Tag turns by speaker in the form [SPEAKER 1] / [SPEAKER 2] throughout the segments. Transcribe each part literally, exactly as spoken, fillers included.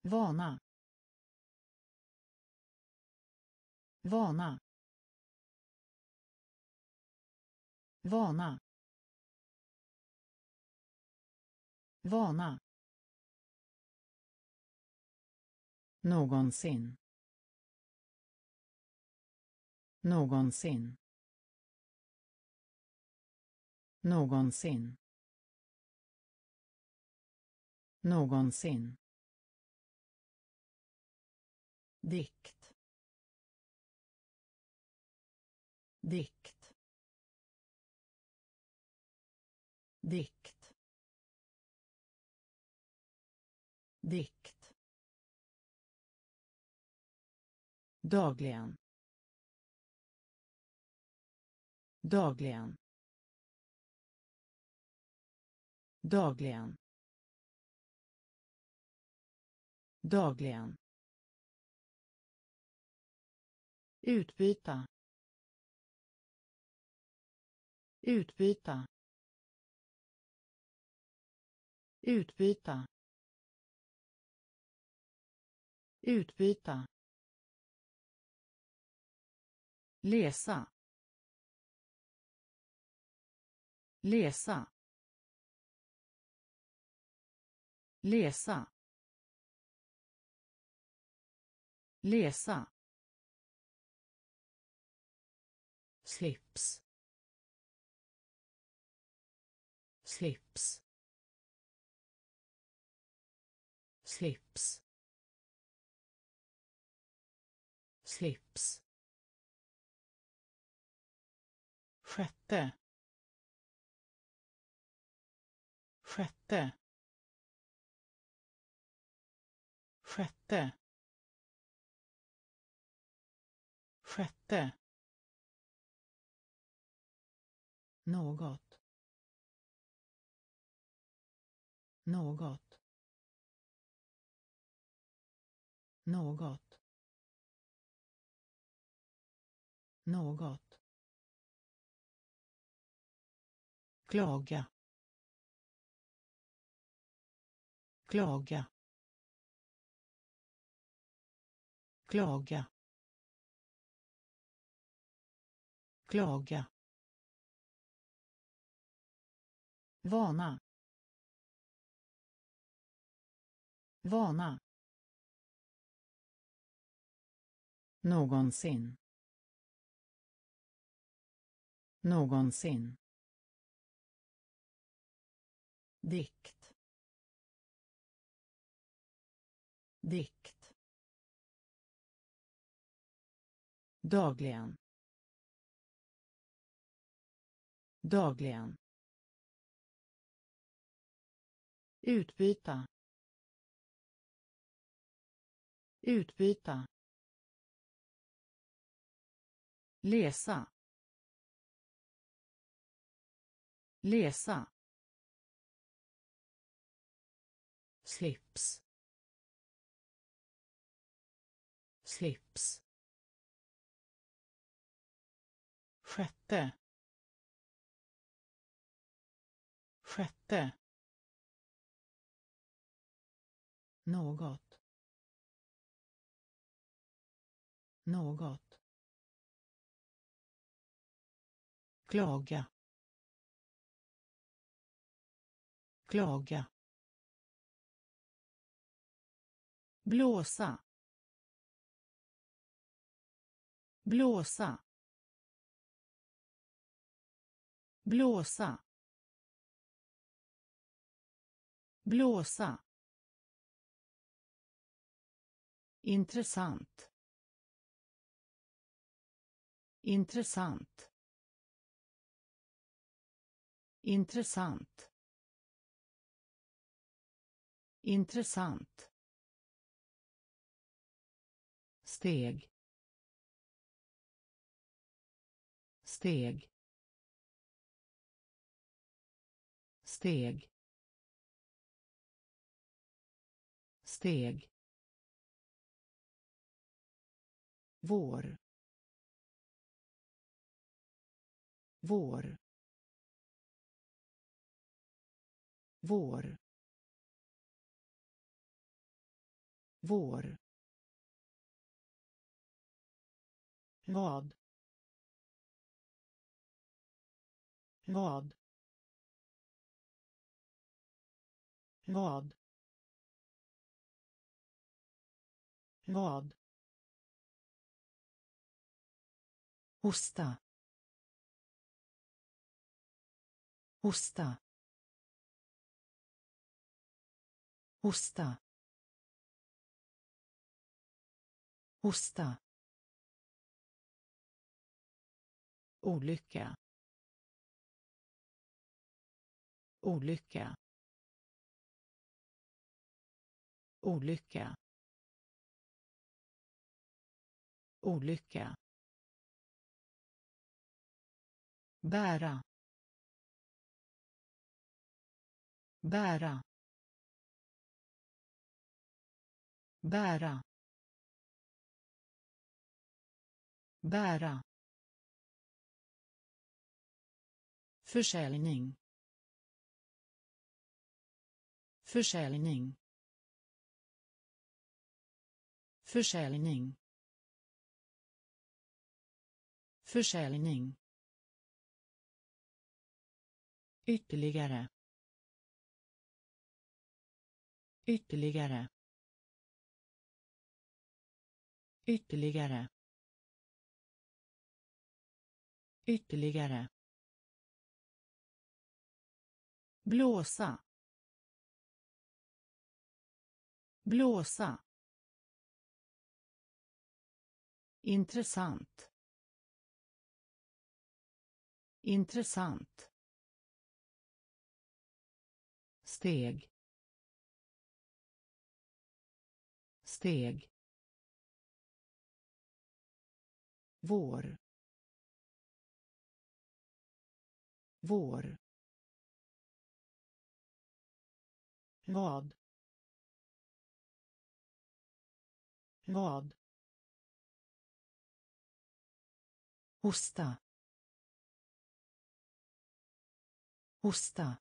[SPEAKER 1] vana, vana, vana, vana, någonsin, någonsin, någonsin, någonsin, dikt, dikt, dikt, dikt, dagligen, dagligen, dagligen, dagligen, utbyta, utbyta, utbyta, utbyta, läsa, läsa, läsa, läsa, slips, slips, slips, slips, sjätte, sjätte, sjätte, sjätte, något, något, något, något, klaga, klaga, klaga, klaga, vana, vana, någonsin, någonsin, dikt, dikt, dagligen, dagligen, utbyta, utbyta, läsa, läsa, slips, slips, sjätte, sjätte, något, något, klaga, klaga, blåsa, blåsa, blåsa, blåsa, intressant, intressant, intressant, intressant, steg, steg, steg, steg, vår, vår, vår, Vår. Vad? Vad? Vad? Vad? Hosta. Hosta. Hosta. Hosta. Olycka. Olycka. Olycka. Olycka. Bära. Bära. Bära. Bära. Försäljning. Försäljning. Försäljning. Försäljning. Ytterligare. Ytterligare. Ytterligare. Ytterligare. Blåsa. Blåsa. Intressant. Intressant. Steg. Steg. Vår. Vår. Vad? Vad? Hosta. Hosta.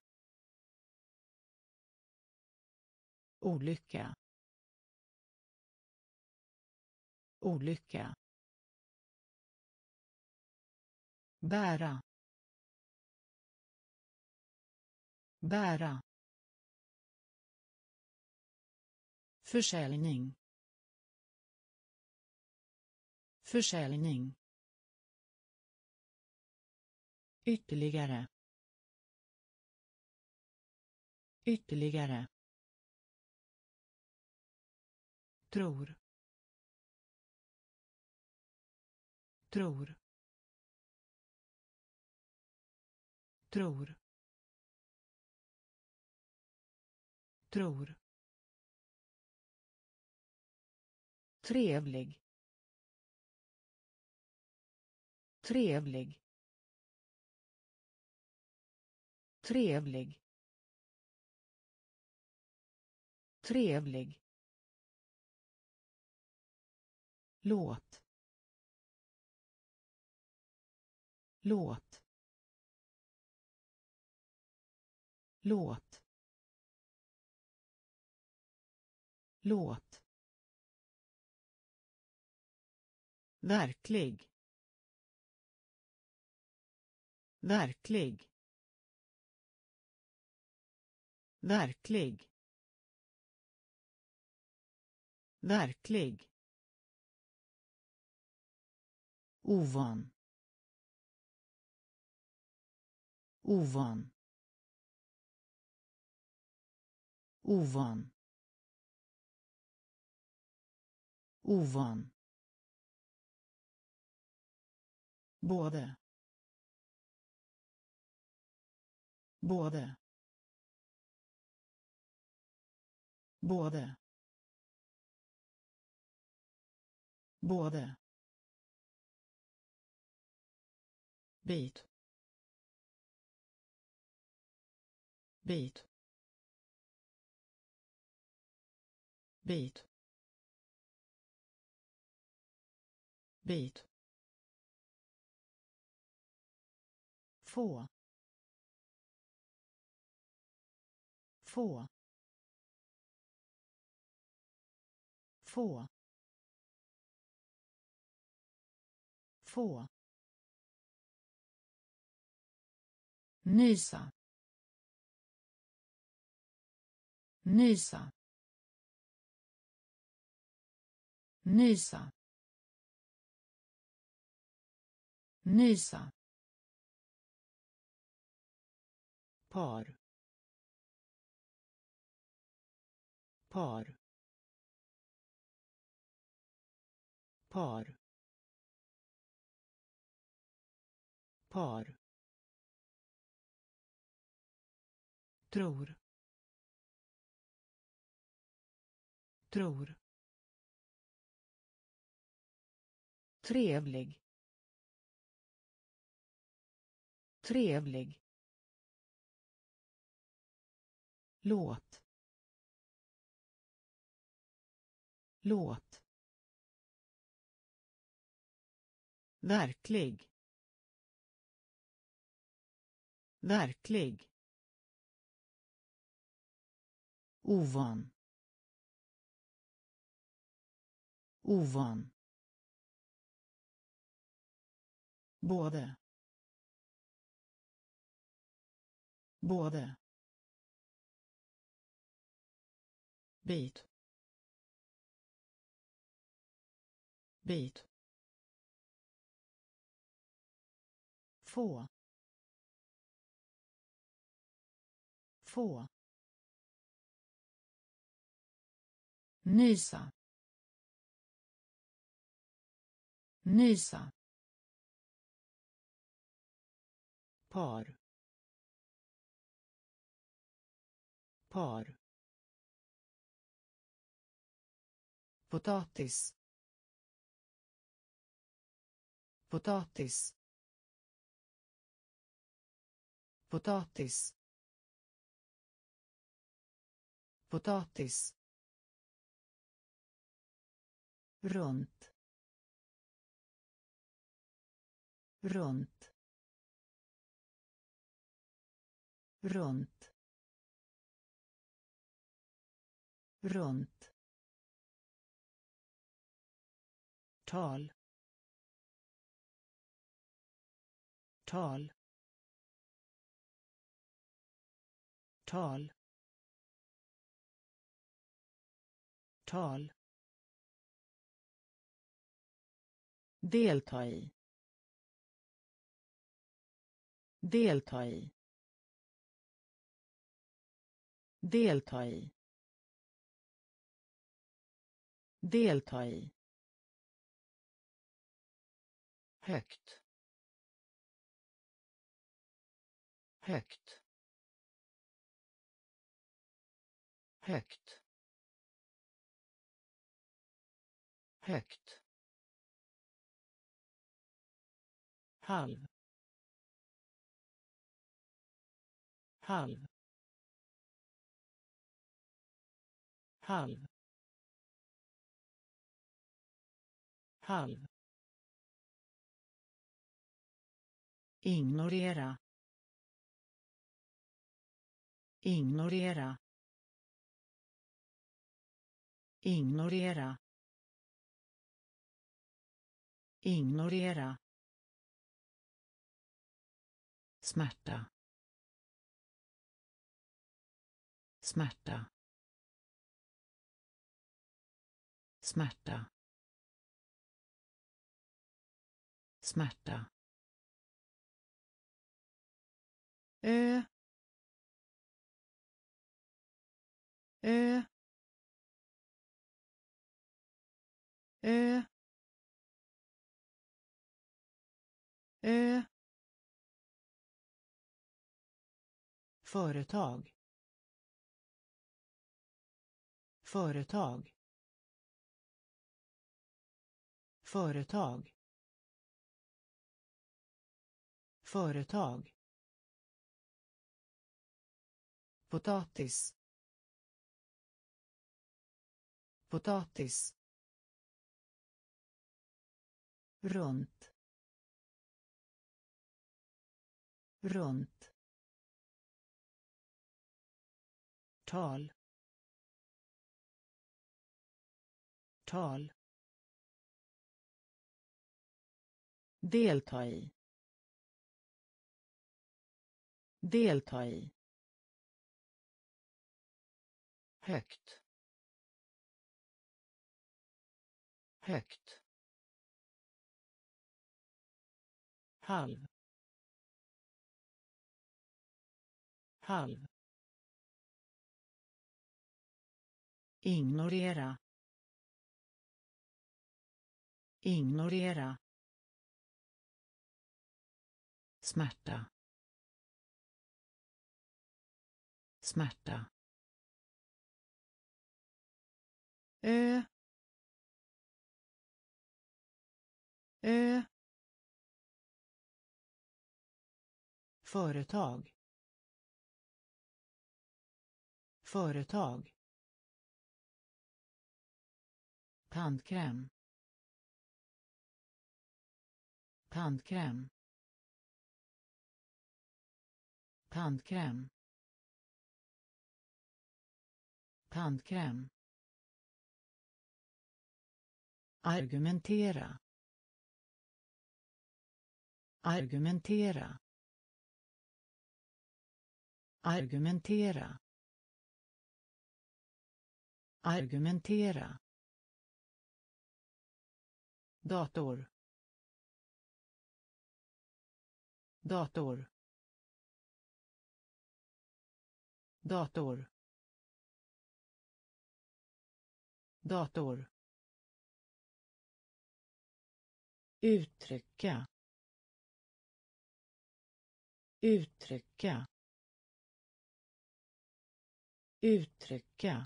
[SPEAKER 1] Olycka. Olycka. Bära. Bära. Försäljning. Försäljning. Ytterligare. Ytterligare. Tror. Tror. Tror. Tror. Trevlig. Trevlig. Trevlig. Trevlig. Låt. Låt. Låt. Låt. Verklig. Verklig. Verklig. Verklig. Ovan. Ovan. Ovan. Ovan. Både. Både. Både. Både. Bit. Bit. Bit. Bit. Få. Få. få få nysa nysa nysa nysa par par par par tror tror trevlig trevlig låt låt verklig verklig ovan ovan både både bit bit få få nysa nysa par par potatis potatis potatis potatis runt runt runt runt tal tal tal tal delta i delta i delta i delta i högt högt högt högt halv halv halv halv ignorera ignorera ignorera ignorera smärta smärta smärta smärta ö ö ö ö företag företag företag företag potatis potatis runt runt tal årtal. Delta i. Delta i. Högt. Högt. Halv. Halv. Ignorera. Ignorera. Smärta. Smärta. Ö. Ö. Företag. Företag. Tandkräm. Tandkräm. Tandkräm. Tandkräm. Argumentera. Argumentera. Argumentera. Argumentera. Dator. Dator. Dator. Dator. Uttrycka. Uttrycka. Uttrycka.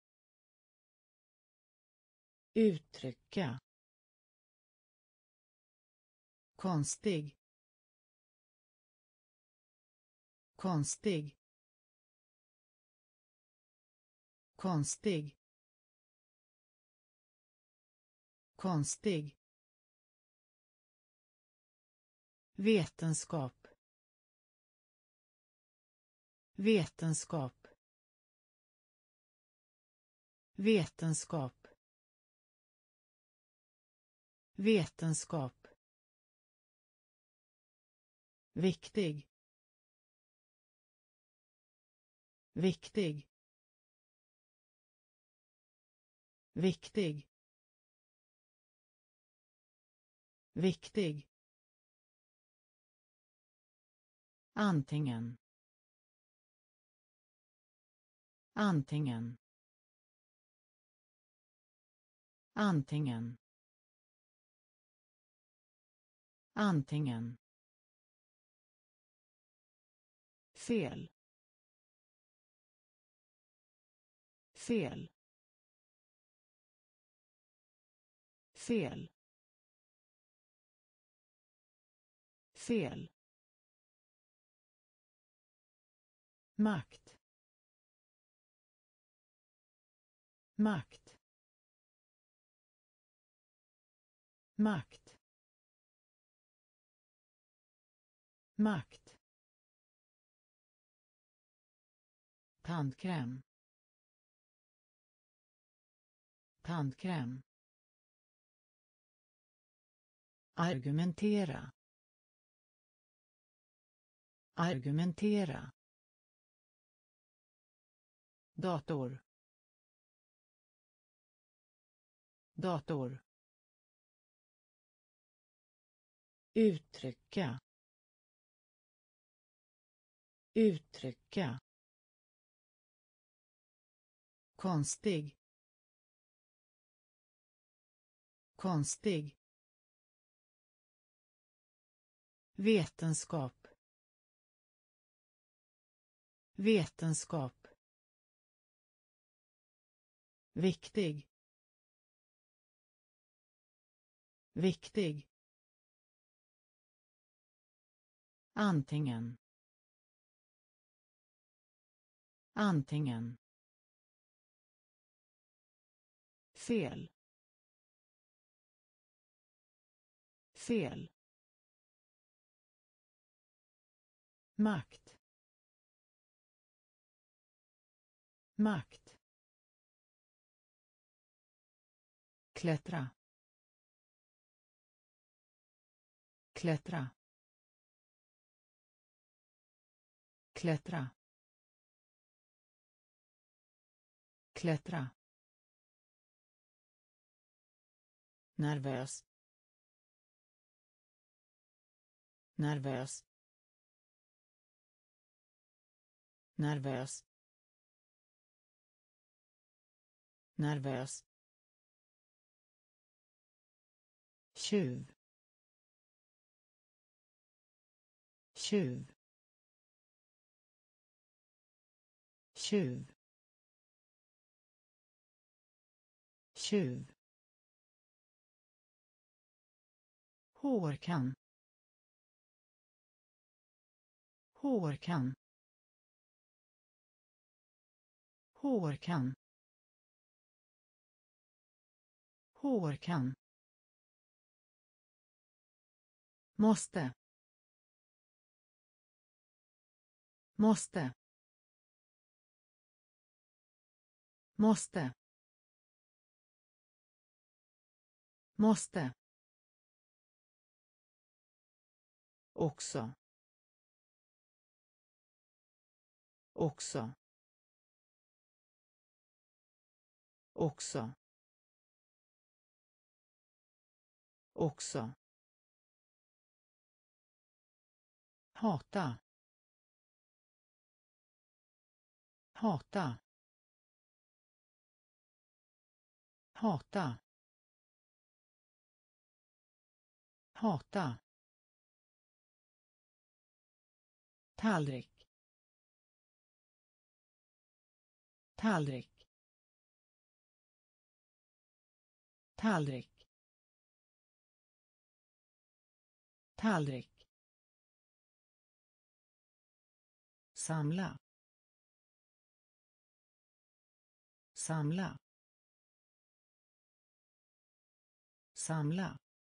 [SPEAKER 1] Uttrycka. Konstig. Konstig. Konstig. Konstig. Vetenskap. Vetenskap. Vetenskap. Vetenskap. Viktig. Viktig. Viktig. Viktig. Antingen. Antingen. Antingen. Antingen. Fel. Fel. Fel. Fel. Makt. Makt. Makt. Makt. Tandkräm. Tandkräm. Argumentera. Argumentera. Dator. Dator. Uttrycka. Uttrycka. Konstig. Konstig. Vetenskap. Vetenskap. Viktig. Viktig. Antingen. Antingen. Fel. Fel. Makt. Makt. klättra, klättra, klättra, klättra, nervös, nervös, nervös, nervös, tjuv, tjuv, tjuv, tjuv, hårkam, hårkam, hårkam, hårkam, måste, måste, måste, måste, också, också, också, också, hata, hata, hata, hata, tallrik, tallrik, tallrik, tallrik, samla, samla, samla,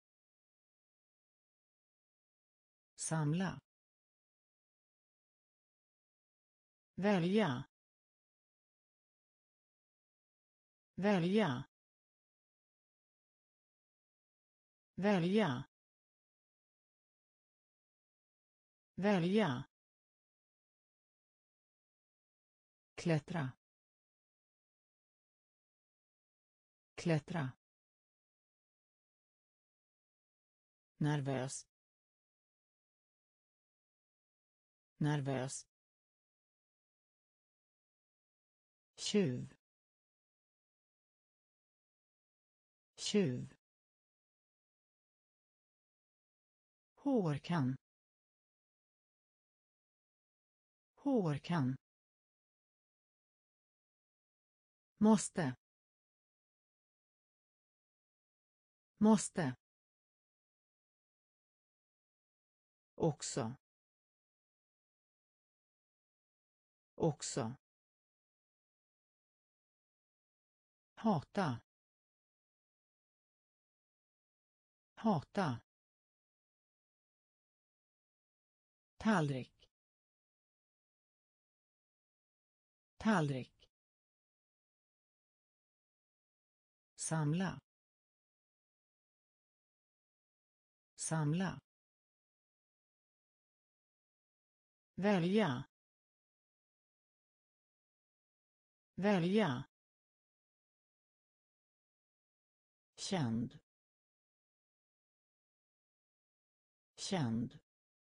[SPEAKER 1] samla, välja, välja, välja, välja, klättra, klättra, nervös, nervös, tjuv, tjuv, hårkam, hårkam, måste, måste, också, också, hata, hata, tallrik, tallrik, samla, samla, välja, välja, känd, känd,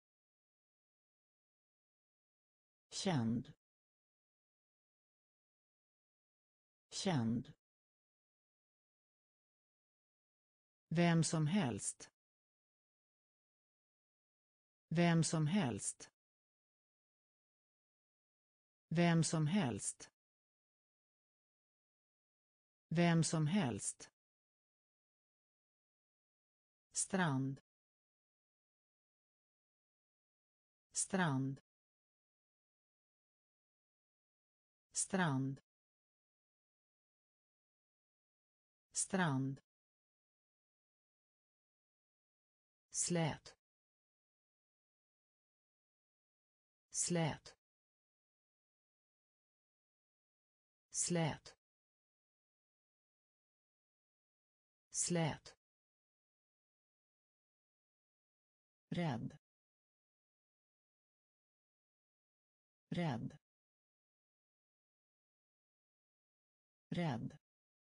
[SPEAKER 1] känd, känd, vem som helst, vem som helst, vem som helst, vem som helst, strand, strand, strand, strand, slät, slät, slät, slät, rädd, rädd, rädd,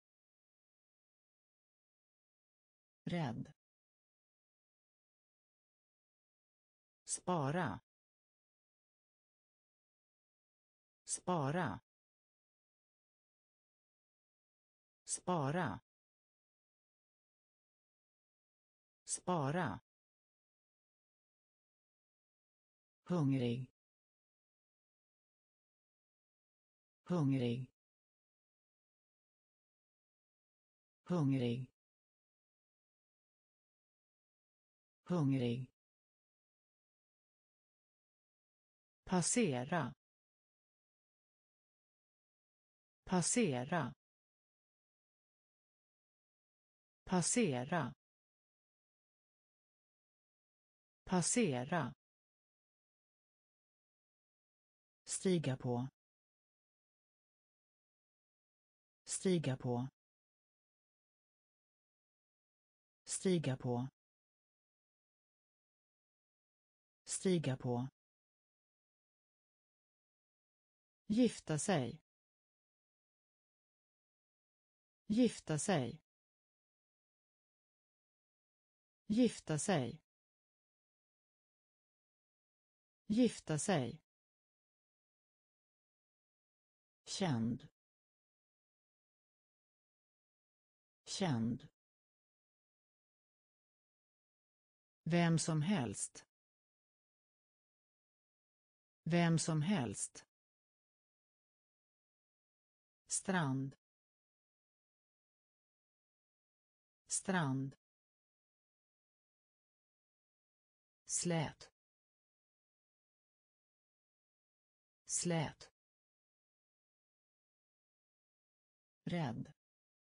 [SPEAKER 1] rädd, spara, spara, spara, spara, hungrig, hungrig, hungrig, hungrig, passera, passera, passera, passera, stiga på, stiga på, stiga på, stiga på, gifta sig, gifta sig, gifta sig, gifta sig, känd, känd, vem som helst, vem som helst, strand, strand, slät, slät, rädd,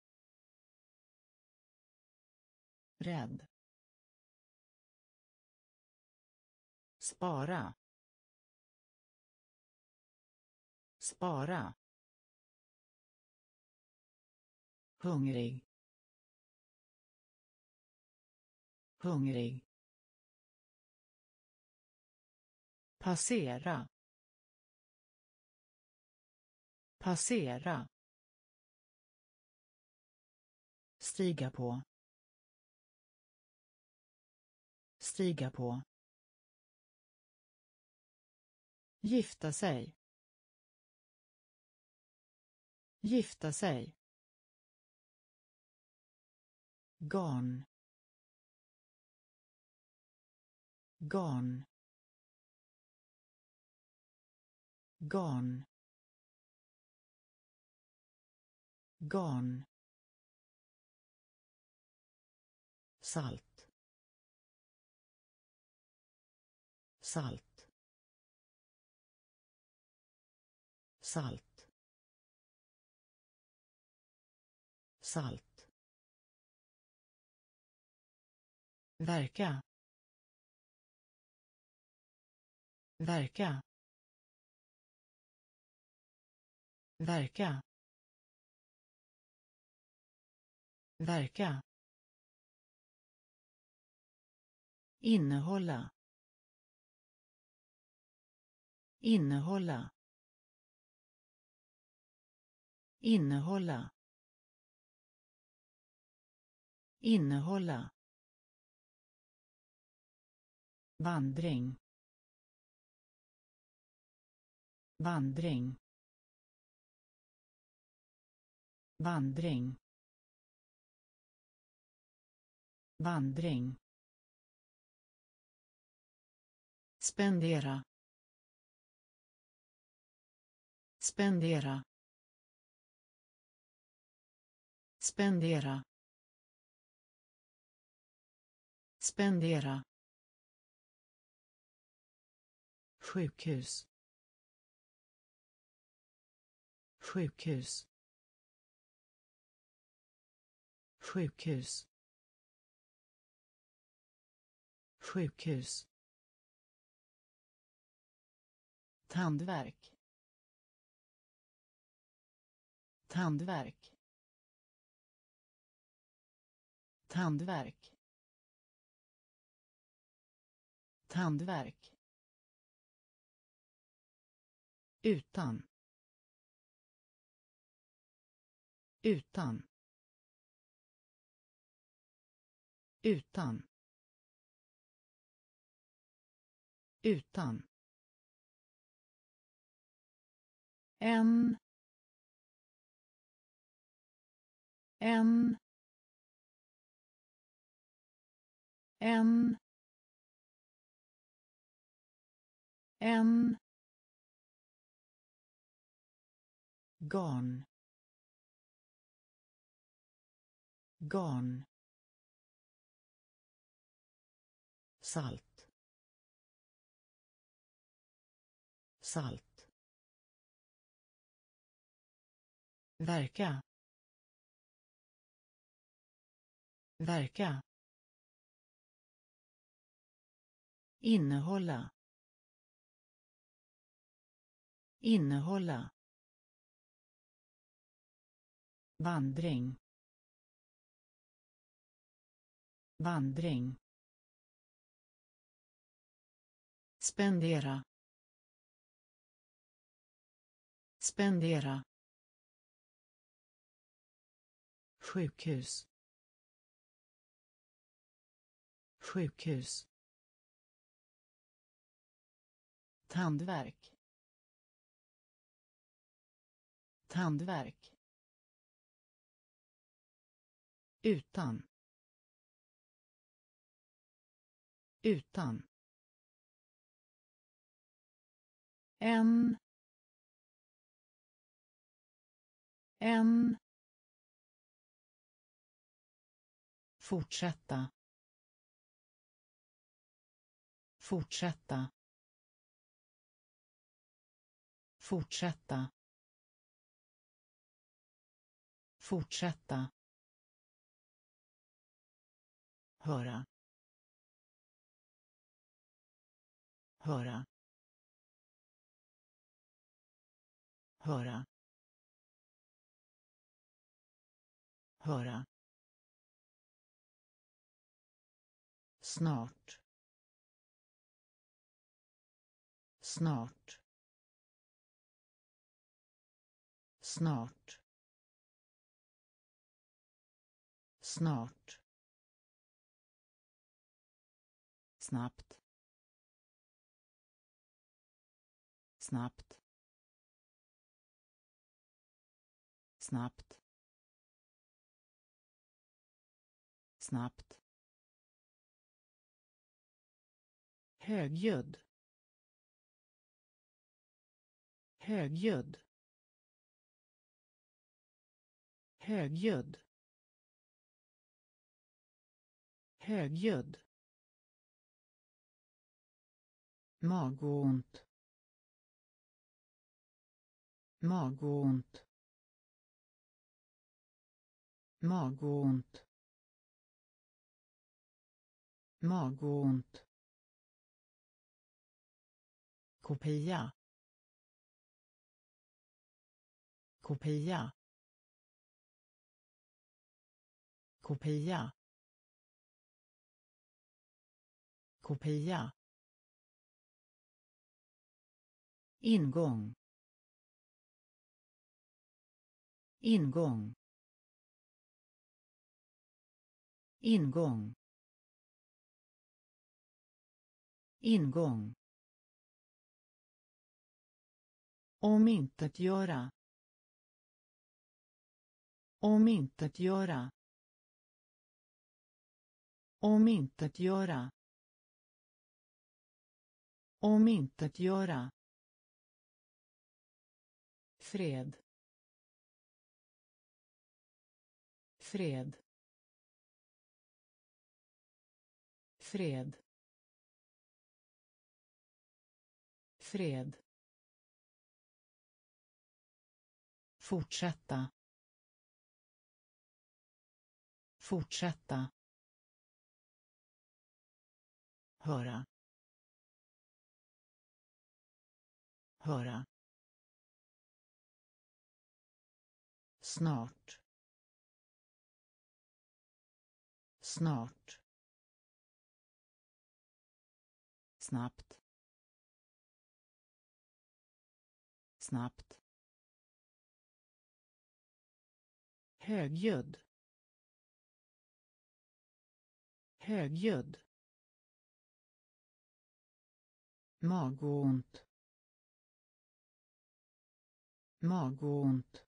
[SPEAKER 1] rädd, spara, spara, hungrig, hungrig, passera, passera, stiga på, stiga på, gifta sig, gifta sig, garn, garn, garn, garn, salt, salt, salt, salt, verka, verka, verka, verka, innehålla, innehålla, innehålla, innehålla, vandring, vandring, vandring, vandring, spendera, spendera, spendera, spendera, sjukhus, sjukhus, sjukhus, sjukhus, tandvärk, tandvärk, tandvärk, tandvärk, utan, utan, utan, utan, en, en, en, en, garn, garn, salt, salt, verka, verka, innehålla, innehålla, vandring, vandring, spendera, spendera, sjukhus, sjukhus, tandvärk, tandvärk, utan, utan, en, en, fortsätta, fortsätta, fortsätta, fortsätta, höra, höra, höra, höra, snart, snart, snart, snart, snabbt, snabbt, snabbt, snabbt, högljudd, högljudd, högljudd, högljudd, magont, magont, magont, magont, kopia, kopia, kopia, kopia, ingång, ingång, ingång, ingång, omintetgöra, omintetgöra, omintetgöra, omintetgöra, fred, fred, fred, fred, fortsätta, fortsätta, höra, höra, snart, snart, snabbt, snabbt, högljudd, högljudd, magont, magont,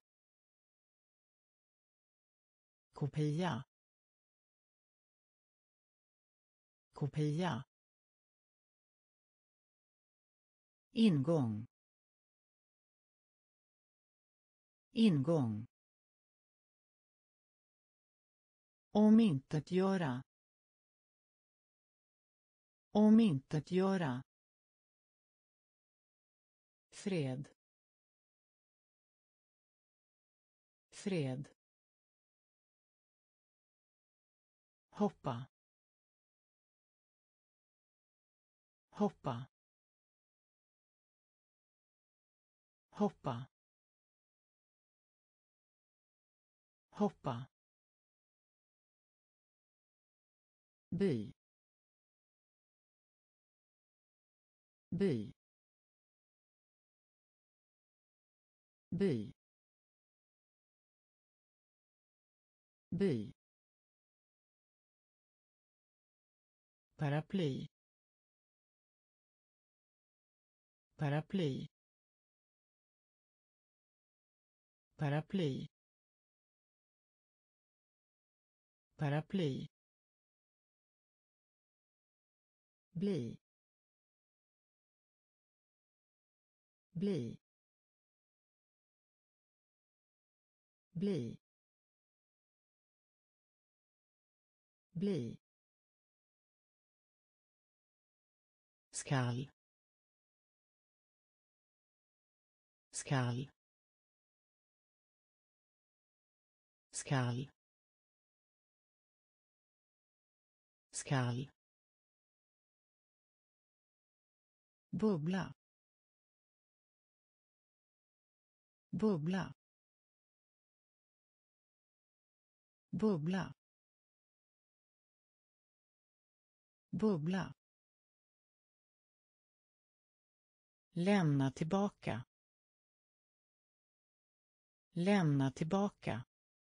[SPEAKER 1] kopia, kopia, ingång, ingång, omintetgöra, omintetgöra, fred, fred, hoppa, hoppa, hoppa, hoppa, by, by, by, by, paraply, paraply, paraply, paraply, bli, bli, bli, bli, skall, skall, skall, skall, bubbla, bubbla, bubbla, bubbla, lämna tillbaka, lämna tillbaka,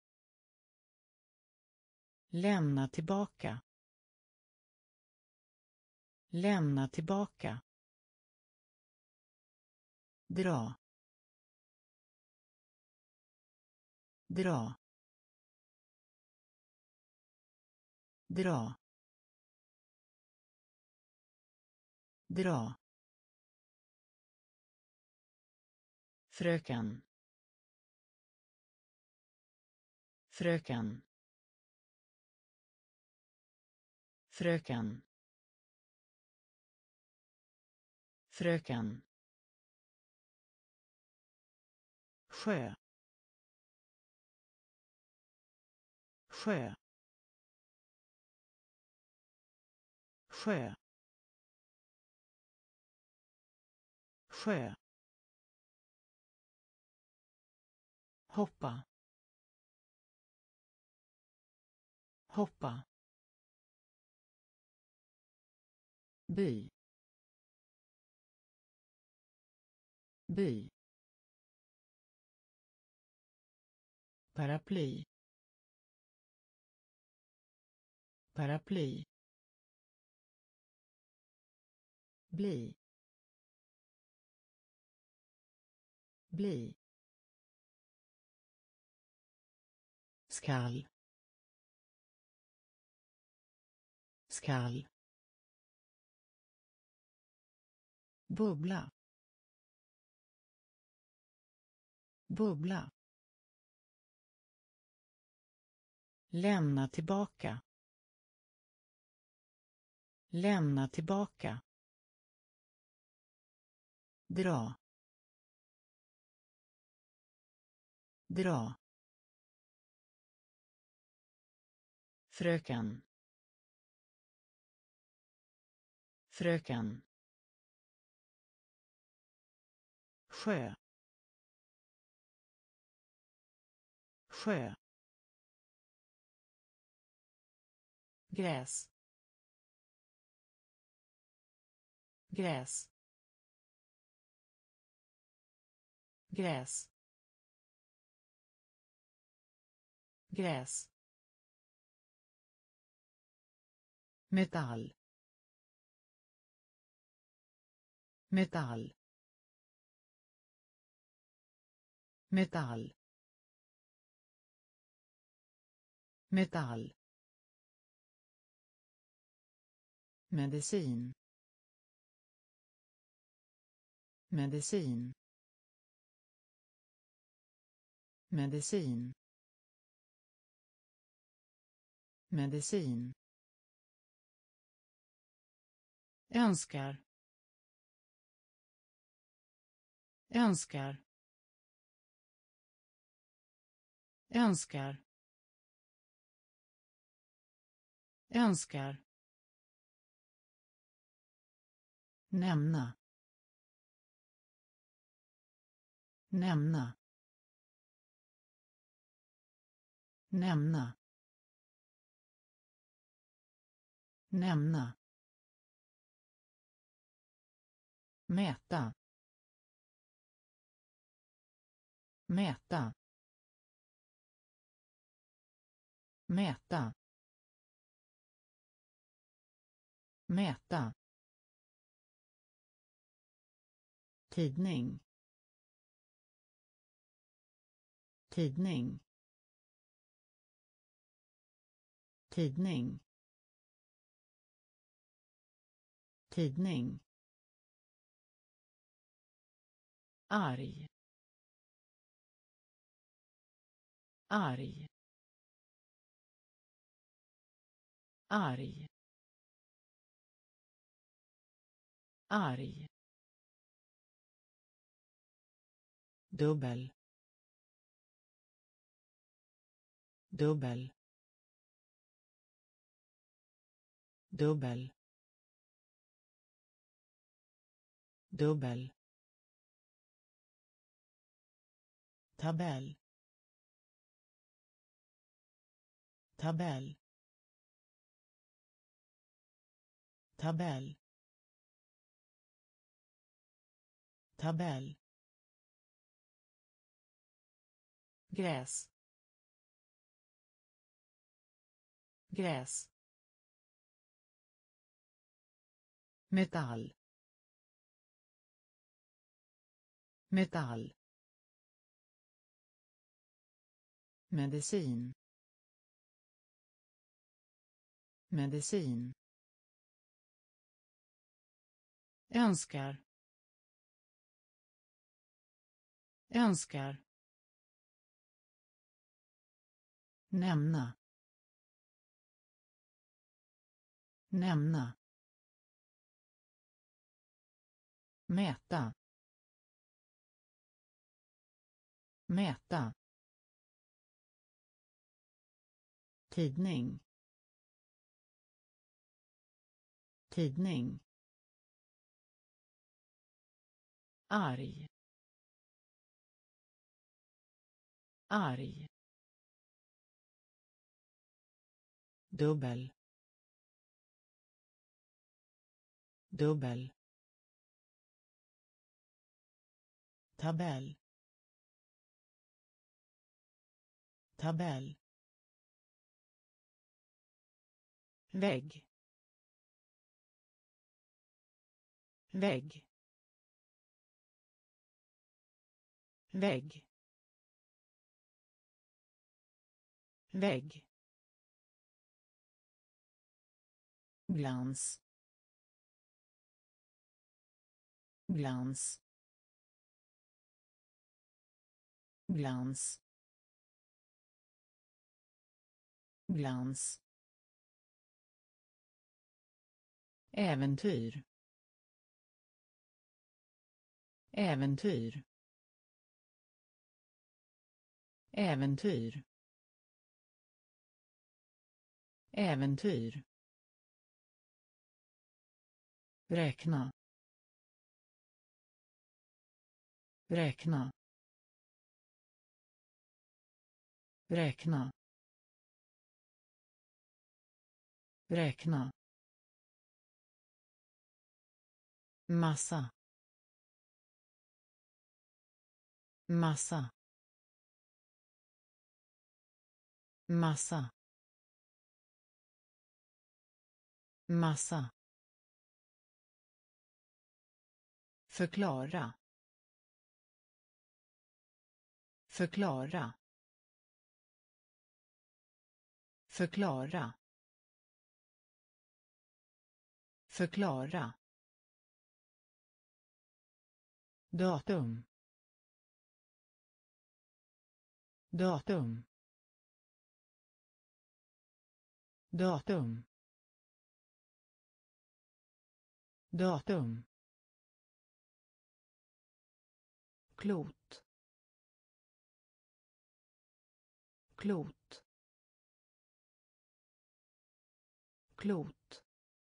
[SPEAKER 1] lämna tillbaka, lämna tillbaka, dra, dra, dra, dra, fröken, fröken, fröken, fröken, sjö, sjö, sjö, sjö, hoppa, hoppa, by, by, paraply, paraply, bli, bli, skall, skall, bubbla, bubbla, lämna tillbaka, lämna tillbaka, dra, dra, fröken, fröken, sjö, sjö, gräs, gräs, gräs, gräs, metall, metall, metall, metall, medicin, medicin, medicin, medicin, önskar, önskar, önskar, önskar, nämna, nämna, nämna, nämna, mäta, mäta, mäta, mäta, tidning, tidning, tidning, tidning, arg, arg, arg, arg, dubbel, dubbel, dubbel, dubbel, tabell, tabell, tabell, tabell, gräs, gräs, metall, metall, medicin, medicin, önskar, önskar, nämna, nämna, mäta, mäta, tidning, tidning, arg, arg, dubbel, dubbel, tabell, tabell, vägg, vägg, vägg, vägg, glans, glans, glans, glans, äventyr, äventyr, äventyr, äventyr, räkna, räkna, räkna, räkna, massa, massa, massa, massa, förklara, förklara, förklara, förklara, datum, datum, datum, datum, klot, klot, klot,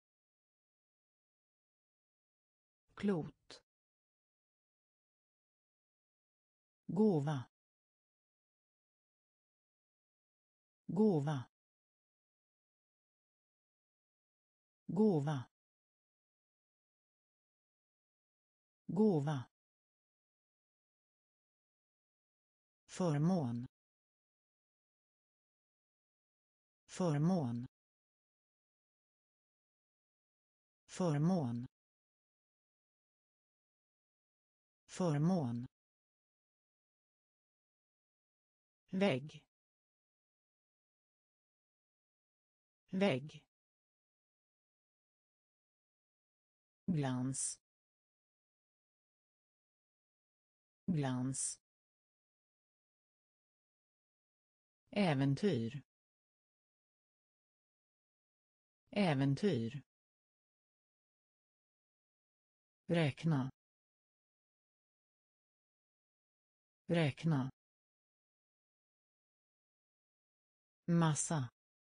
[SPEAKER 1] klot, gåva, gåva, gåva, gåva, förmån, förmån, förmån, förmån, vägg, vägg, glans, glans, äventyr, äventyr, räkna, räkna, massa,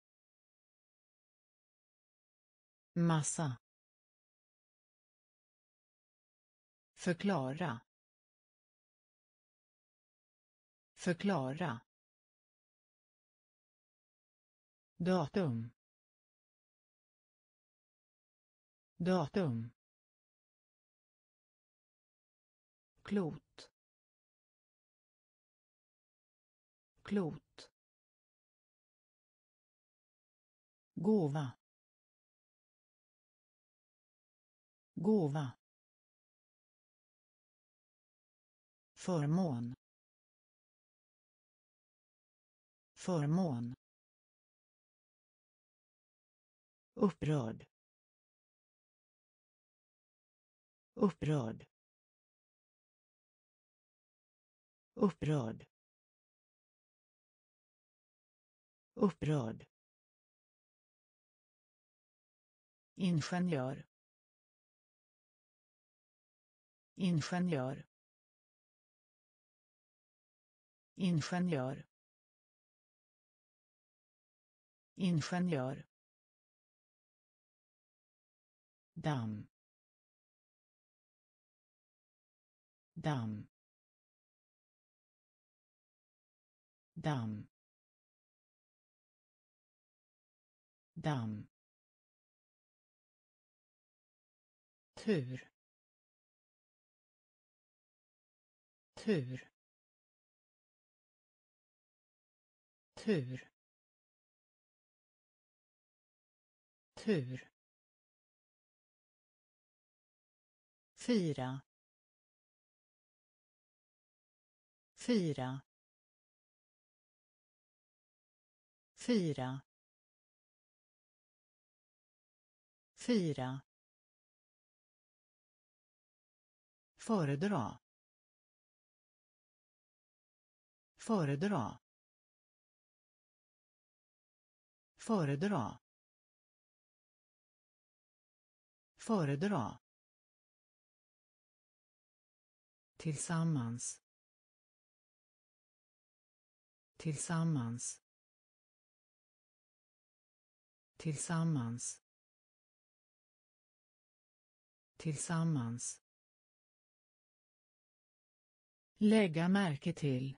[SPEAKER 1] massa, förklara, förklara, datum, datum, klot, klot, gåva, gåva, förmån, förmån, upprörd, upprörd, upprörd, upprörd, ingenjör, ingenjör, ingenjör, ingenjör, damm, damm, damm, damm, tur, tur, tur, tur, fyra, fyra, fyra, fyra, föredra, föredra, föredra, föredra, tillsammans, tillsammans, tillsammans, tillsammans, lägga märke till,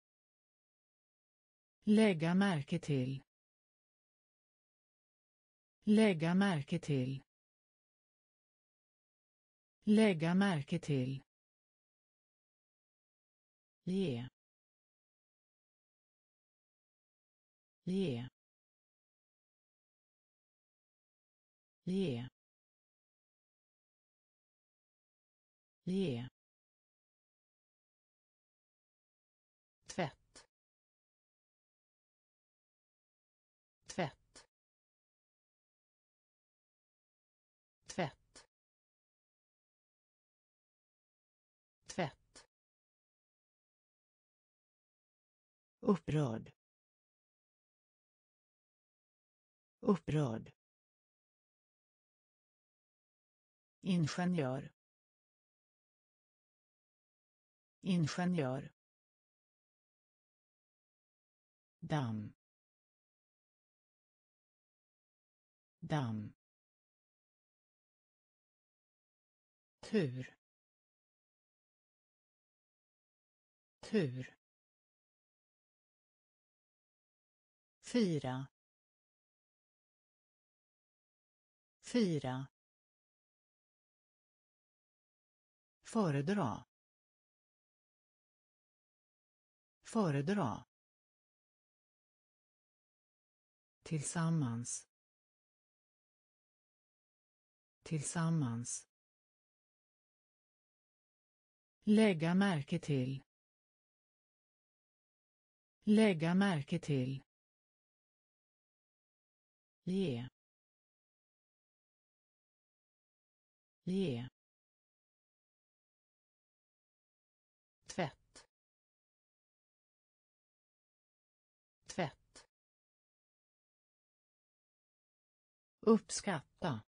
[SPEAKER 1] lägga märke till, Lägga märke till. Lägga märke till. Ge. Ge. Ge. Ge. Tvätt. Tvätt. Tvätt. Tvätt. Upprörd. Upprörd. Ingenjör. Ingenjör. Damm. Damm. Tur. Tur. Fyra. Fyra. Föredra. Föredra. Tillsammans. Tillsammans. Lägga märke till. Lägga märke till. Ge. Ge. Tvätt. Tvätt. Uppskatta.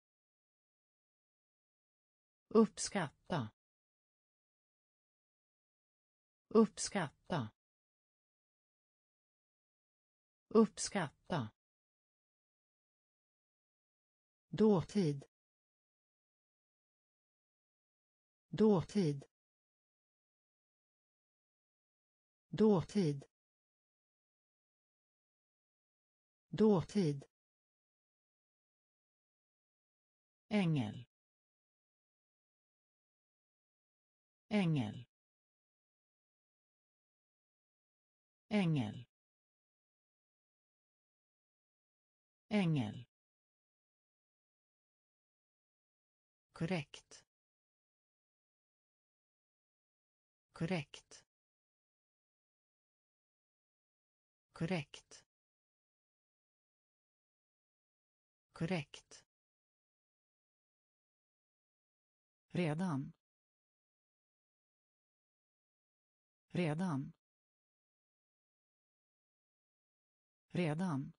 [SPEAKER 1] Uppskatta. Uppskatta. Uppskatta. Dåtid. Dåtid. Dåtid. Dåtid. Ängel. Ängel. Ängel. Ängel. Korrekt. Korrekt. Korrekt. Korrekt. Redan. Redan. Redan.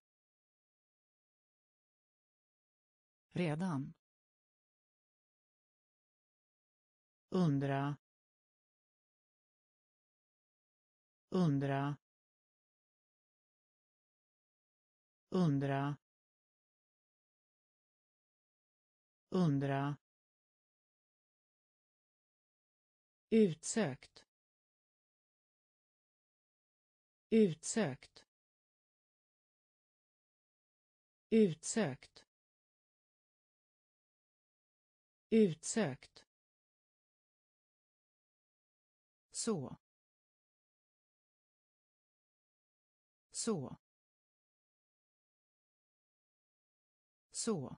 [SPEAKER 1] Redan. Undra. Undra. Undra. Undra. Utsökt. Utsökt. Utsökt. Utsökt. Så. Så. Så.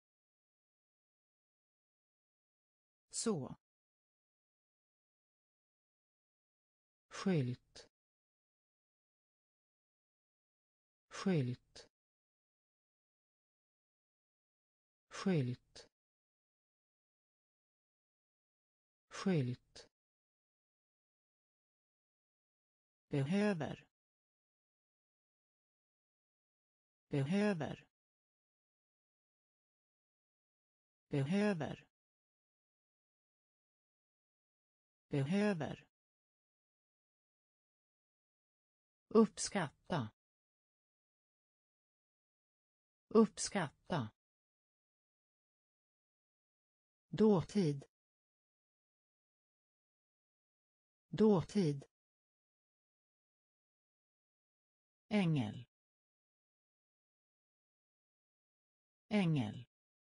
[SPEAKER 1] Så. Skylt. Skylt. Skylt. Skylt. Behöver. Behöver. Behöver. Behöver. Uppskatta. Uppskatta. Dåtid. Dåtid. Ängel. ängel,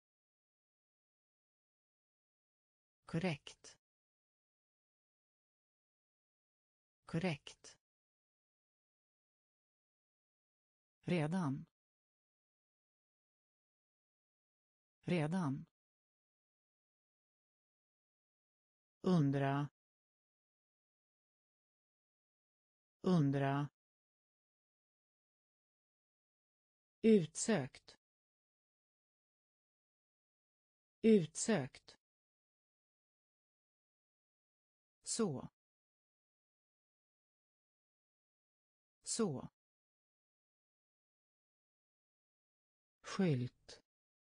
[SPEAKER 1] korrekt, korrekt, redan, redan, undra, undra, utsökt, utsökt, så, så, skylt,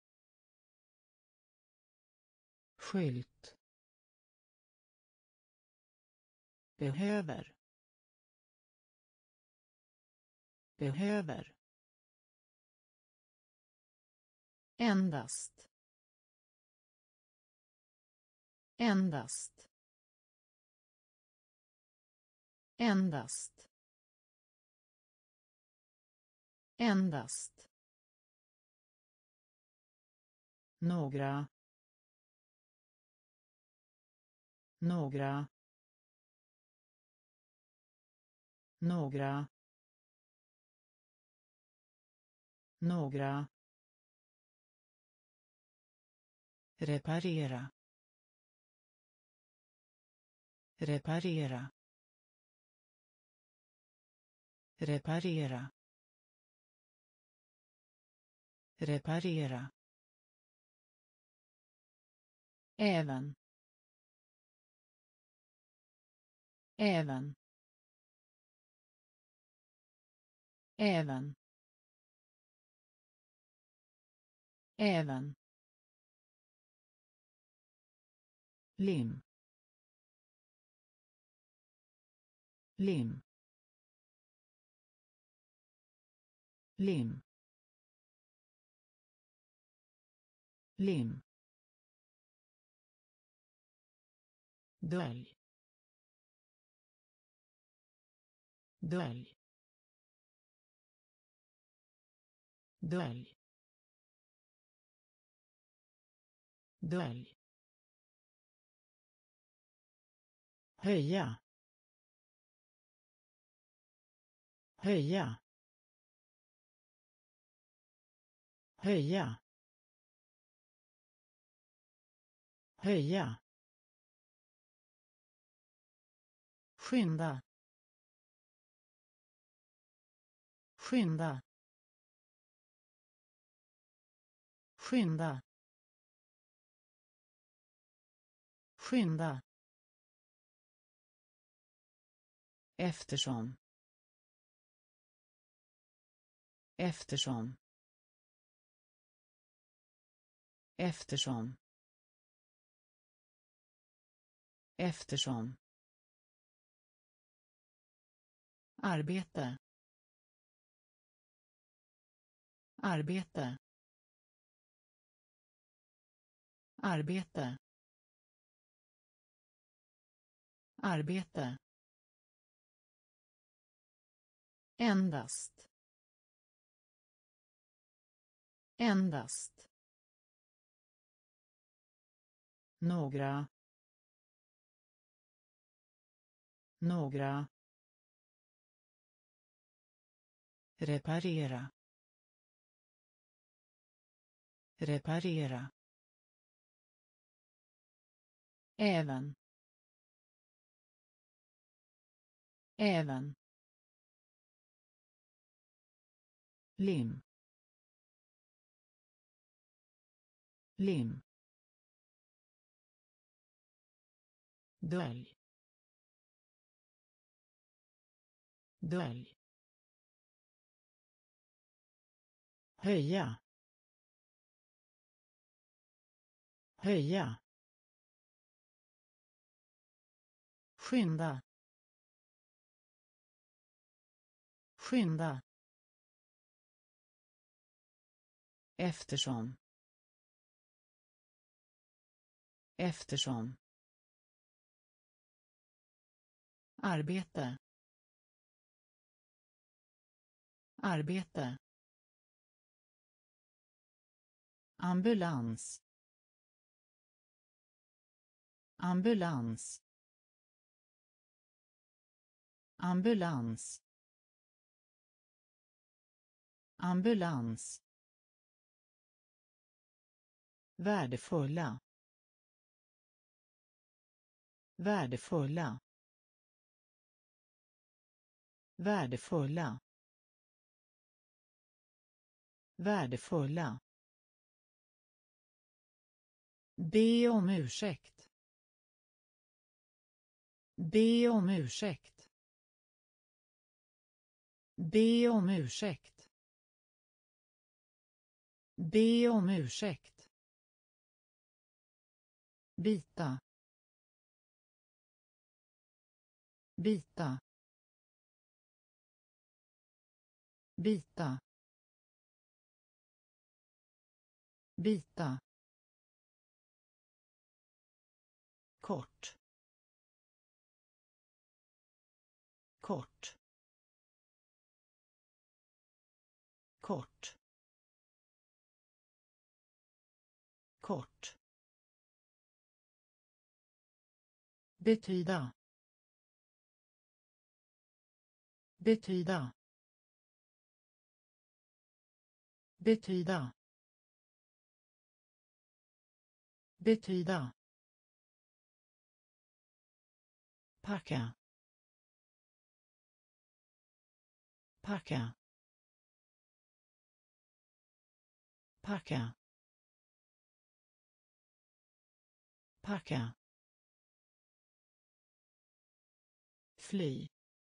[SPEAKER 1] skylt, behöver, behöver, endast, endast, endast, endast, några, några, några, några, reparera, reparera, reparera, reparera, även, även, även, även, lim, lim, lim, lim, dölj, dölj, dölj, dölj, höja, höja, höja, höja, skynda, skynda, skynda, skynda, eftersom, eftersom, eftersom, eftersom, arbete, arbete, arbete, arbete, endast, endast, några, några, reparera, reparera, även, även, lim, lim, dölj, dölj, höja, höja, skynda, skynda, eftersom, eftersom, arbete, arbete, ambulans ambulans ambulans ambulans värdefulla värdefulla värdefulla värdefulla be om ursäkt be om ursäkt be om ursäkt be om ursäkt bita bita bita bita kort kort kort kort betyda betyda betyda betyda packa packa packa packa fly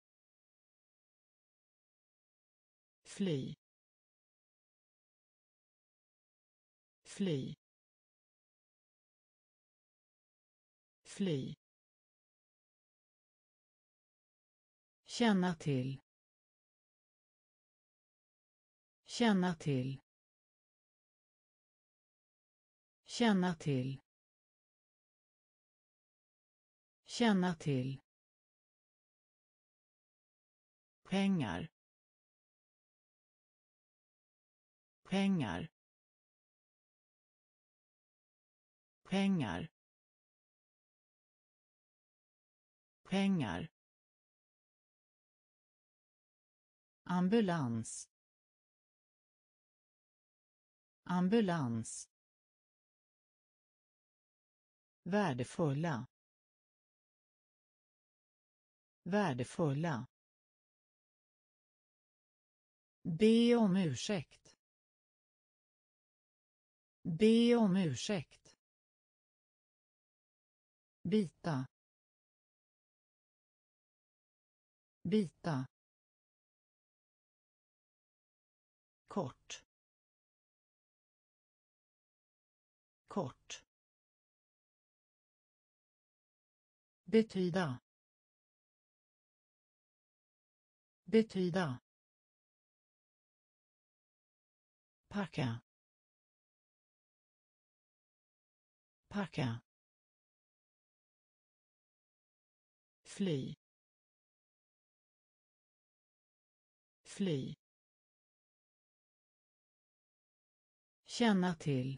[SPEAKER 1] fly fly fly känna till känna till känna till känna till pengar pengar pengar pengar ambulans ambulans värdefulla värdefulla be om ursäkt be om ursäkt bita bita kort kort betyda betyda packa packa fly fly känna till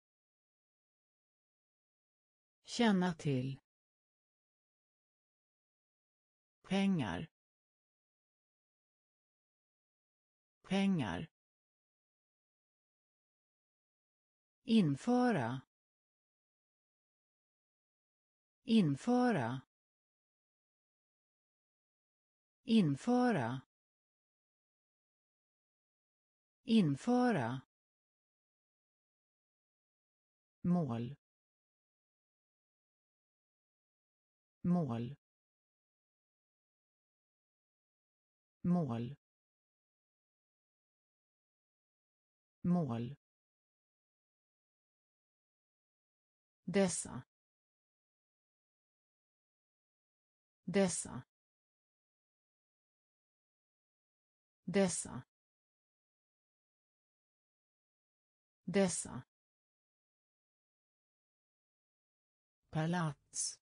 [SPEAKER 1] känna till pengar pengar införa införa införa införa mål mål mål mål dessa dessa dessa dessa palats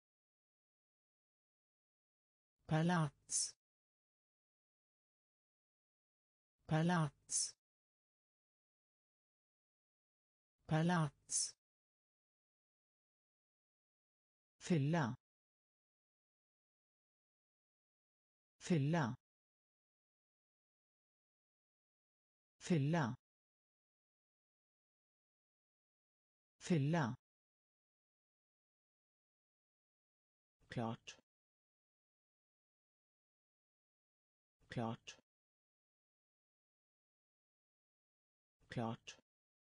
[SPEAKER 1] palats palats palats, fylla, fylla, fylla, fylla, klart, klart, klart,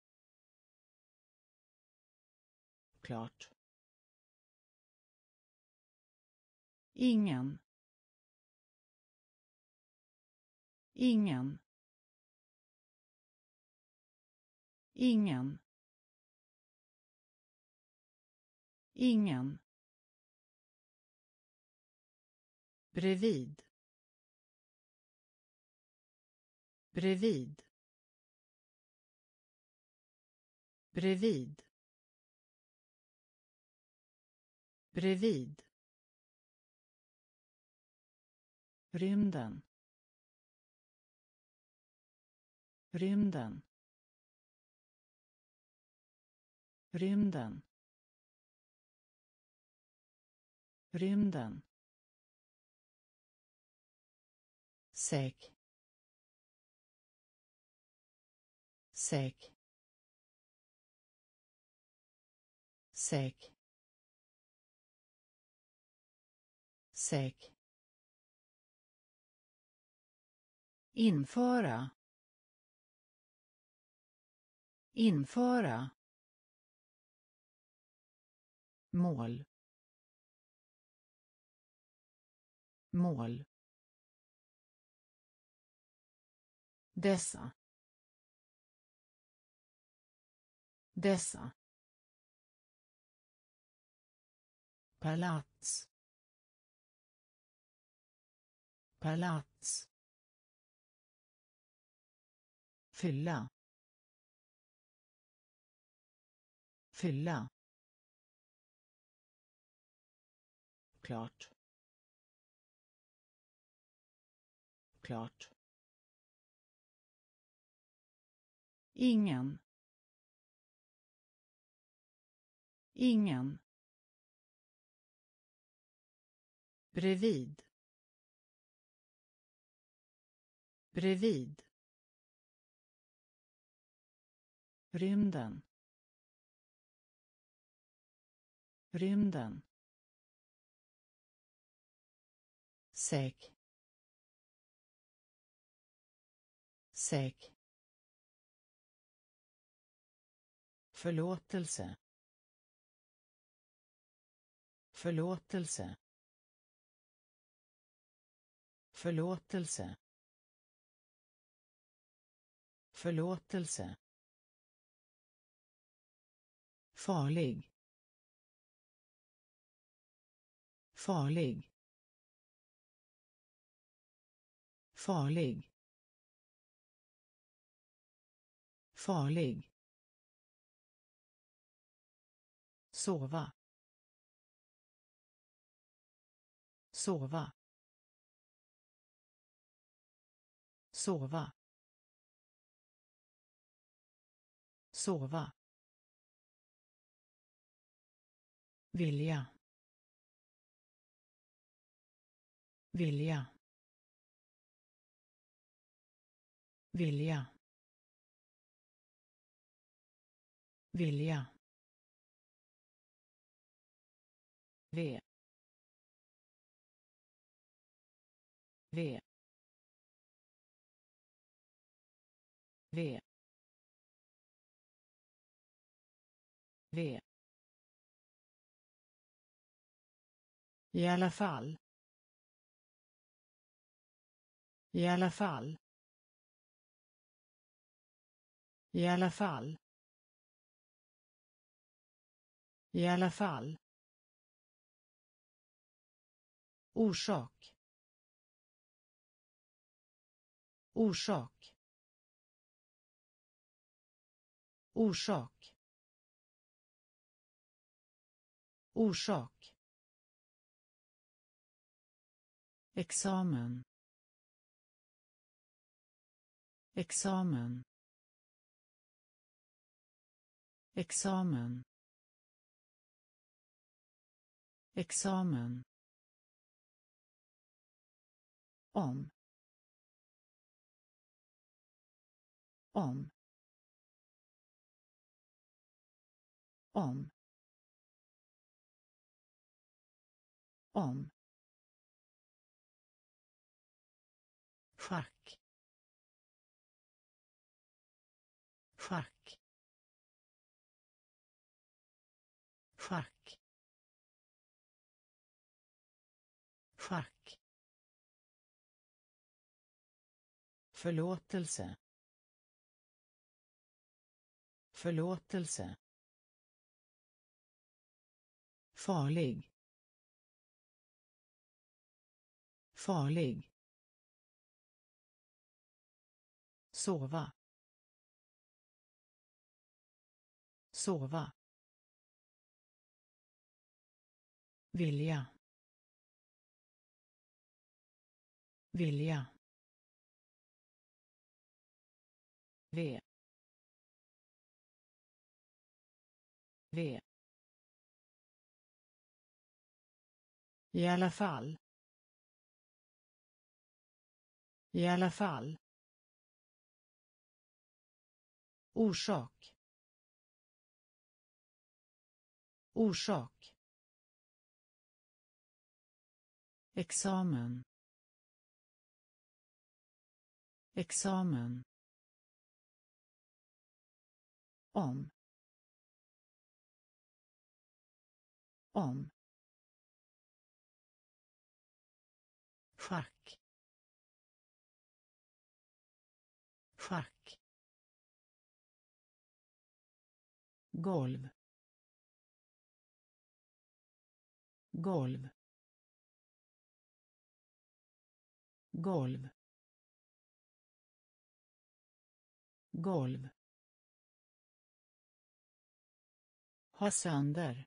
[SPEAKER 1] klart, ingen, ingen, ingen, ingen, bredvid, bredvid, bredvid, bredvid, rymden, rymden, rymden, rymden, säk, säk, säk, säk, införa, införa, mål, mål, dessa, dessa, palats, palats, fylla, fylla, klart, klart, ingen, ingen, bredvid, bredvid, rymden, rymden, säk, säk, förlåtelse, förlåtelse, förlåtelse, förlåtelse, farlig, farlig, farlig, farlig, sova, sova, sova, sova, vilja, vilja, vilja, vilja, v, v, v, v, i alla fall, i alla fall, i alla fall, i alla fall, orsak, orsak, orsak, orsak, examen, examen, examen, examen, om, om, om, om, schack, schack, schack, schack, förlåtelse, förlåtelse, farlig, farlig, sova, sova, vilja, vilja, v, v, i alla fall, i alla fall, orsak, orsak, examen, examen, om, om, schack, schack, golv, golv, golv, golv, ha sönder,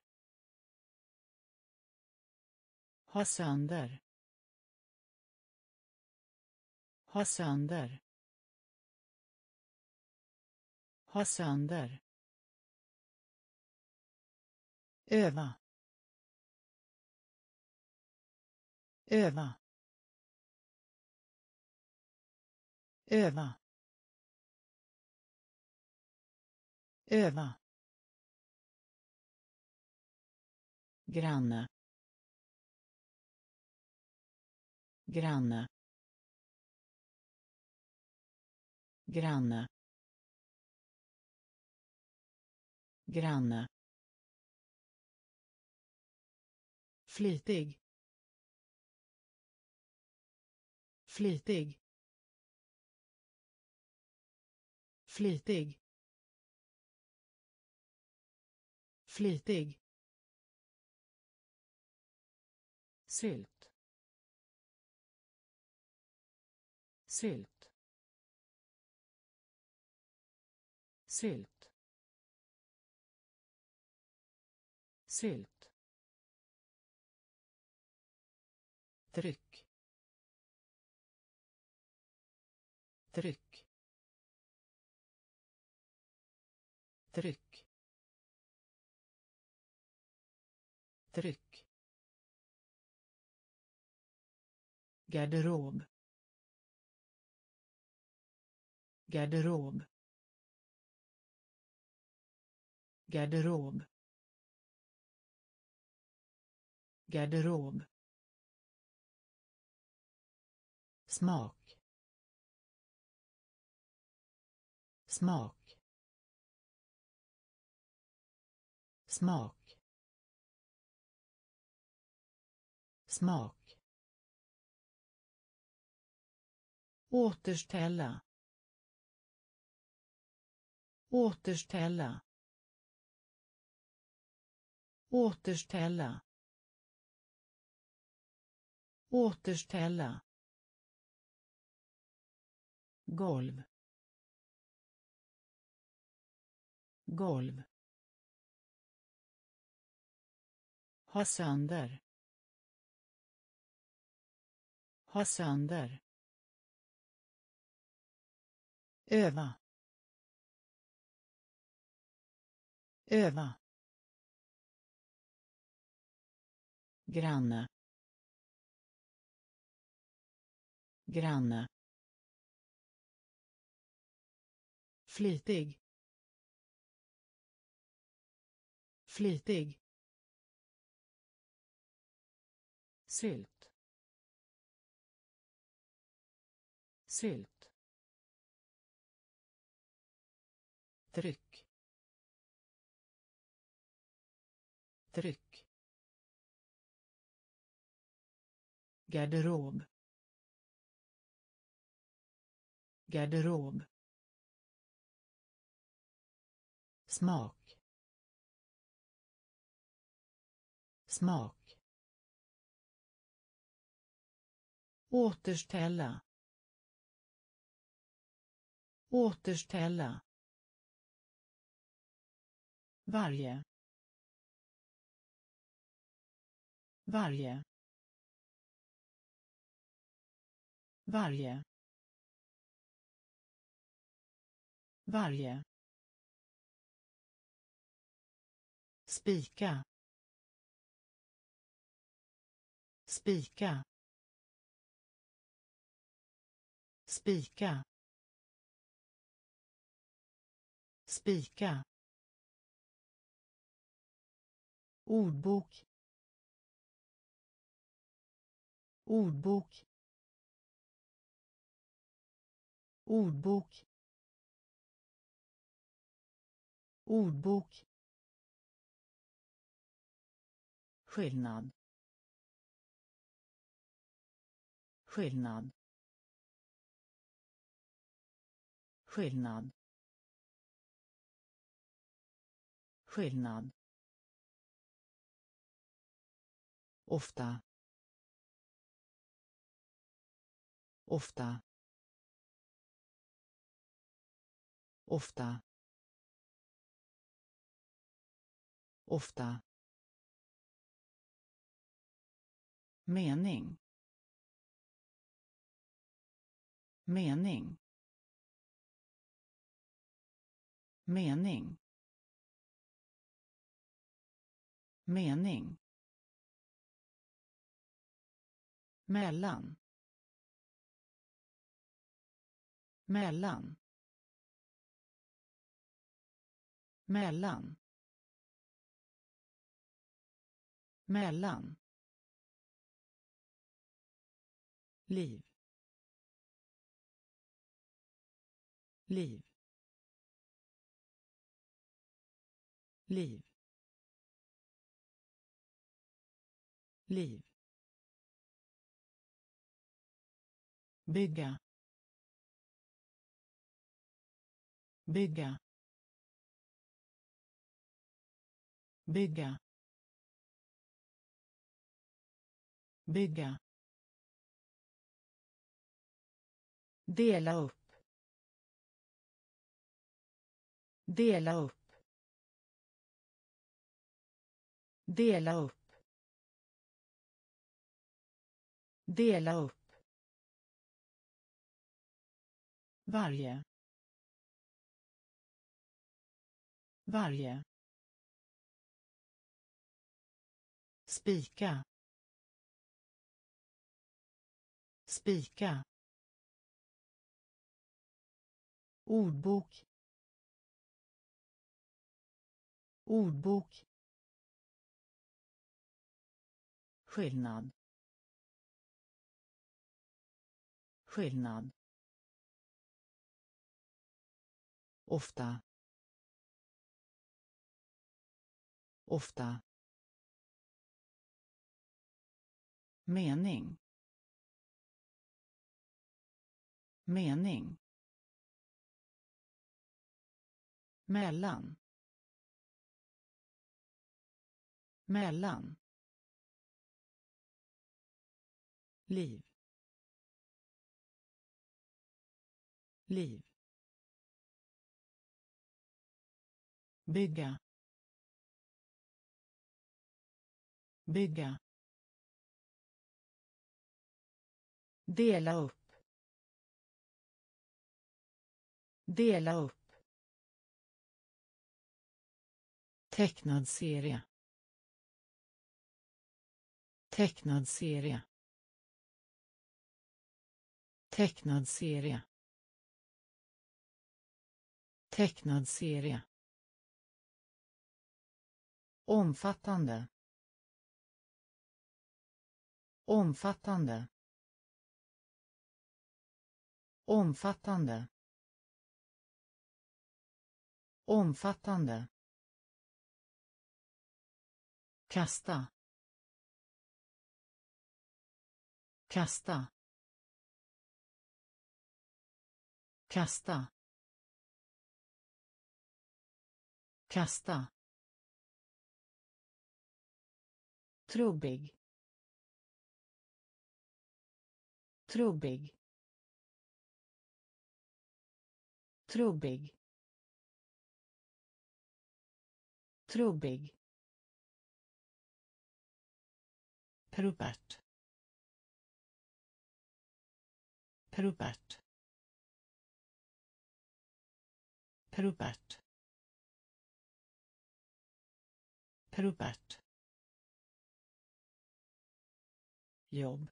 [SPEAKER 1] ha sönder, ha sönder, ha sönder, öva, öva, öva, öva, granne, granne, granne, granne, flitig, flitig, flitig, flitig, sylt, sylt, sylt, sylt, tryck, tryck, tryck, tryck, garderob, garderob, garderob, garderob, smak, smak, smak, smak, återställa, återställa, återställa, återställa, golv, golv, ha sönder, ha sönder, öva, öva, granne, granne, flitig, flitig, sylt, sylt, tryck, tryck, garderob, garderob, smak, smak, återställa, återställa, varje, varje, varje, varje, spika, spika, spika, spika, ordbok, ordbok, ordbok, ordbok, skillnad, skillnad, skillnad, skillnad, ofta, ofta, ofta, ofta, mening, mening, mening, mening, mellan, mellan, mellan, mellan, liv, liv, liv, liv, bygga, bygga, bygga, bygga, dela upp, dela upp, dela upp, dela upp, varje, varje, spika, spika, ordbok, ordbok, skillnad, skillnad, ofta, ofta, mening, mening, mellan, mellan, liv, liv, bygga, bygga, dela upp, dela upp, Tecknad serie. Tecknad serie. Tecknad serie. Tecknad serie. Omfattande. Omfattande. Omfattande. Omfattande. Kasta. Kasta. Kasta. Kasta. Trubbig. Trubbig. Trubbig. Trubbig. Perupert. Perupert. Perupert. Perupert. Jobb.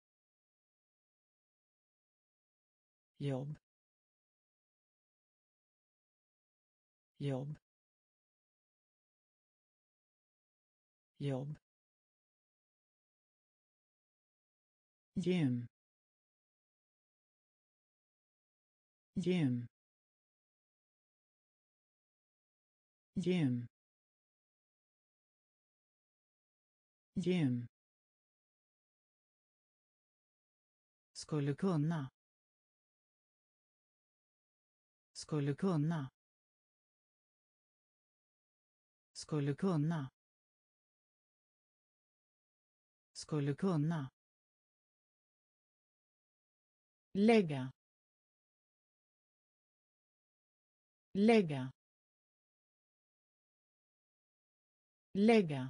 [SPEAKER 1] Jobb. Jobb. Jobb. Gym. Gym. Gym. Gym. Skulle kunna. Skulle kunna. Skulle kunna. Skulle kunna. Lägga. Lägga. Lägga.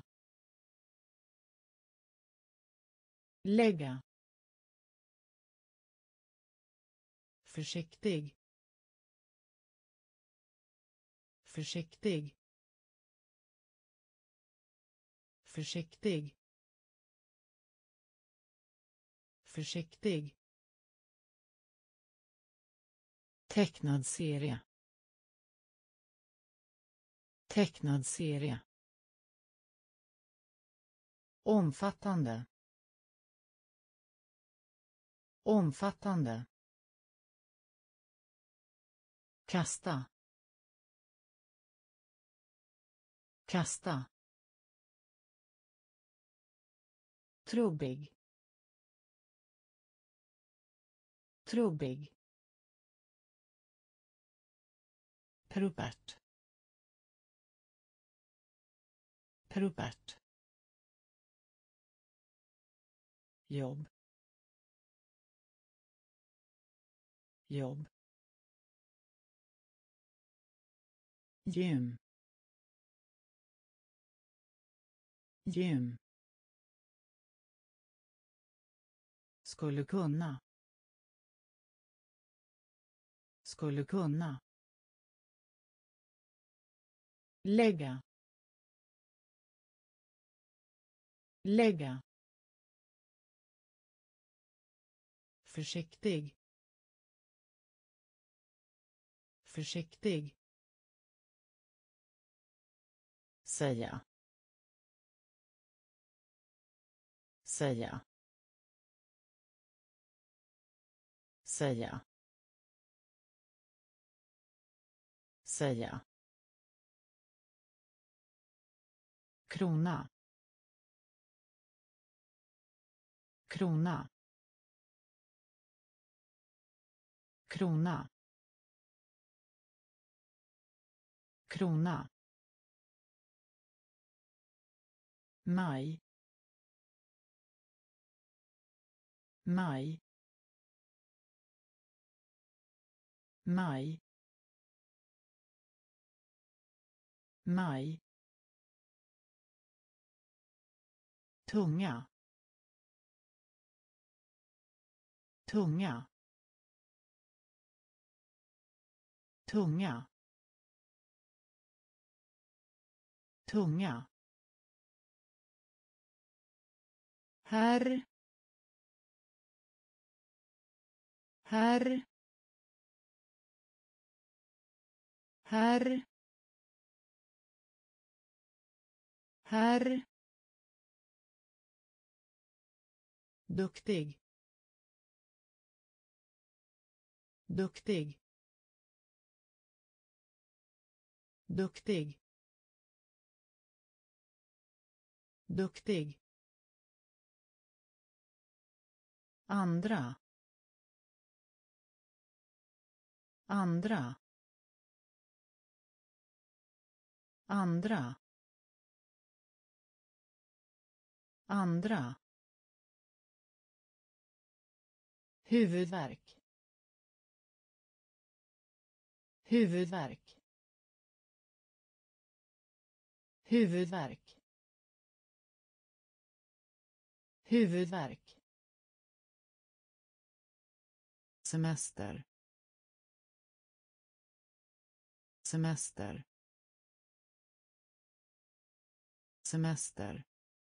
[SPEAKER 1] Lägga. Försiktig. Försiktig. Försiktig. Försiktig. Tecknad serie. Tecknad serie. Omfattande. Omfattande. Kasta. Kasta. Trubbig. Trubbig. Perupert. Perupert. Jobb. Jobb. Gym. Gym. Skulle kunna. Skulle kunna. Lägga. Lägga. Försiktig. Försiktig. Säga. Säga. Säga. Säga. Krona. Krona. Krona. Krona. Maj. Maj. Maj. Maj. Tunga. Tunga. Tunga. tunga, herr, herr, herr, herr, duktig, duktig, duktig, duktig, andra, andra, andra, andra, huvudvärk, huvudvärk, huvudvärk, huvudvärk, semester, semester, semester,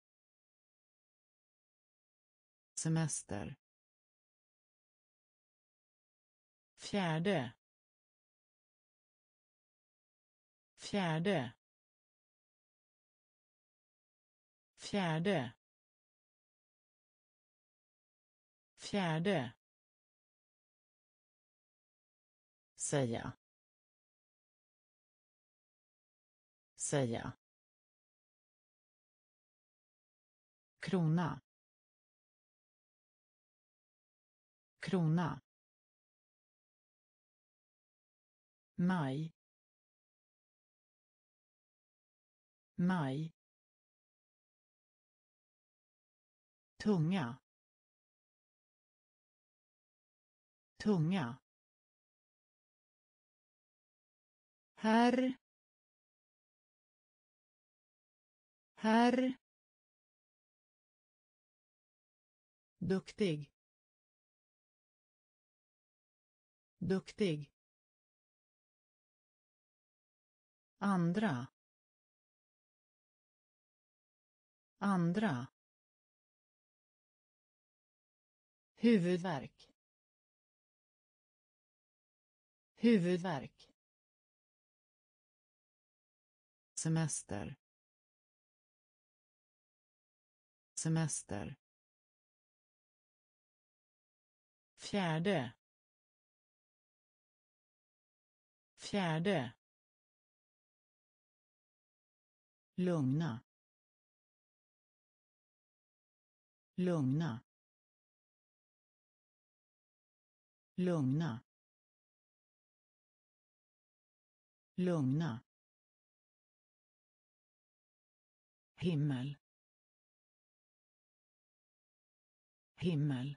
[SPEAKER 1] semester, fjärde, fjärde, fjärde, fjärde, säga, säga, krona, krona, maj, maj, tunga, tunga, herr, herr, duktig, duktig, andra, andra, huvudvärk, huvudvärk, semester, semester, fjärde, fjärde, lugna, lugna, lugna, lugna, himmel, himmel,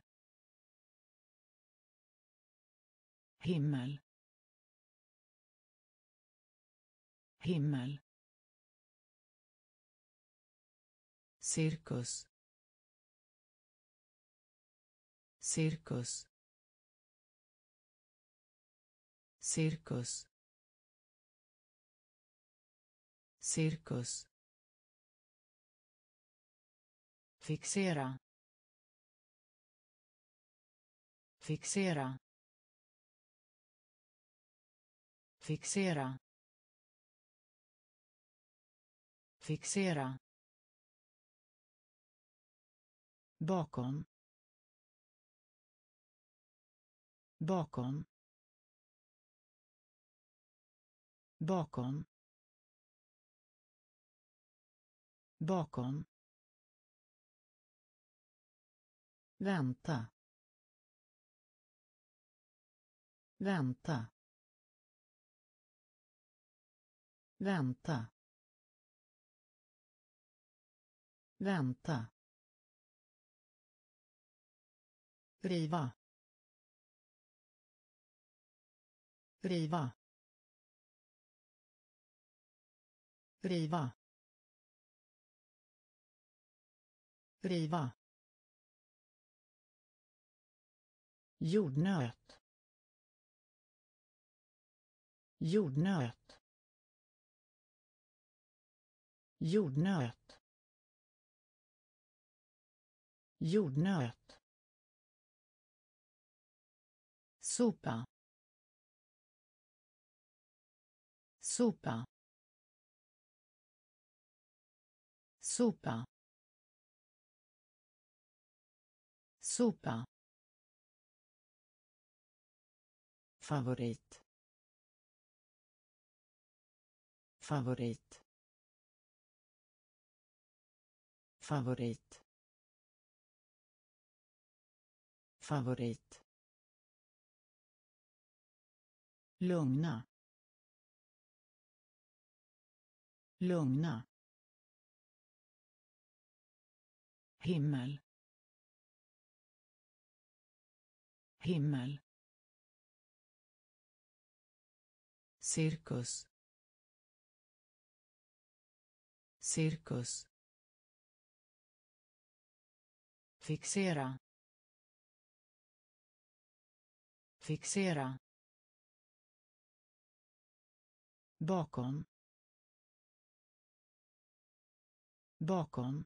[SPEAKER 1] himmel, himmel, cirkus, cirkus, cirkus, cirkus, fixera, fixera, fixera, fixera, bakom, bakom, bakom, bakom, vänta, vänta, vänta, vänta, driva, driva, driva, driva, jordnöt, jordnöt, Jordnöt. Jordnöt. Sopa. Sopa. Sopa. Sopa. Favorit. Favorit. Favorit. Favorit. Lugna. Lugna. Himmel. Himmel. Cirkus. Cirkus. Fixera. Fixera. Bakom. Bakom.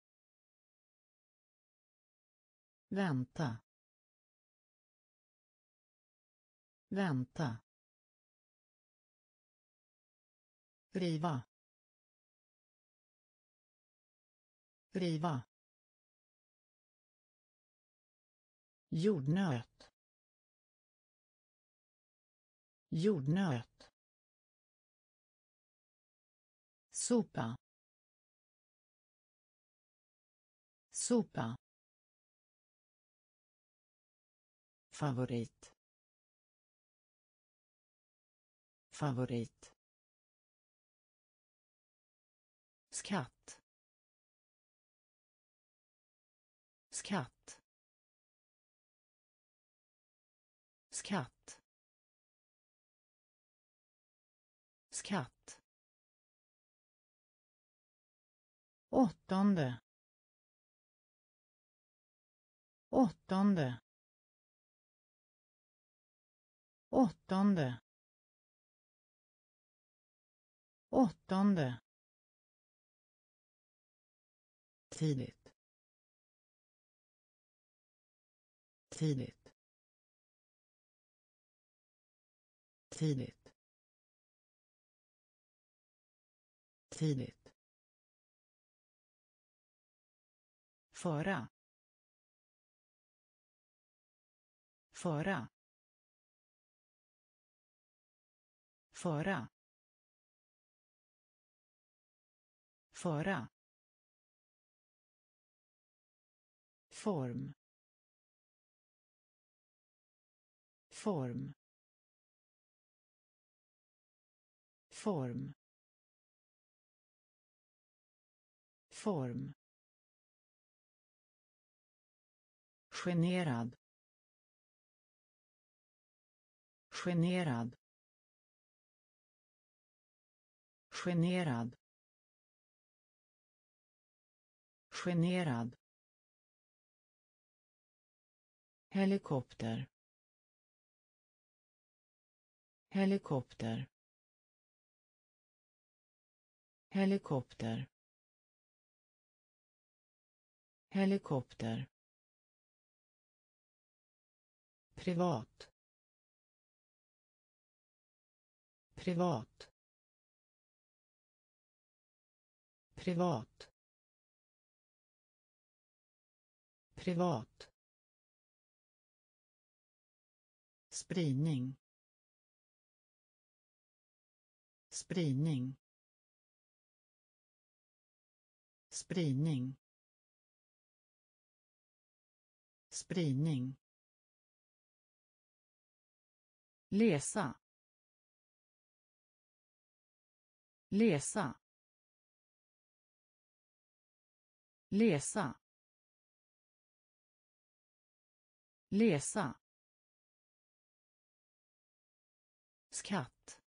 [SPEAKER 1] Vänta. Vänta. Riva. Riva. Jordnöt. Jordnöt. Sopa. Sopa. Favorit. Favorit. Skatt. Skatt. Skatt. Skatt. Åttonde. Åttonde. Åttonde. Åttonde. Tidigt. Tidigt. Tidigt. Tidigt. Föra. Föra. Föra. Föra. Form. Form. Form. Form. Generad. Generad. Generad. Generad. Helikopter. Helikopter. Helikopter. Helikopter. Privat. Privat. Privat. Privat. Spridning. Spridning. Spridning. Spridning. Läsa. Läsa. Läsa. Läsa. Skatt.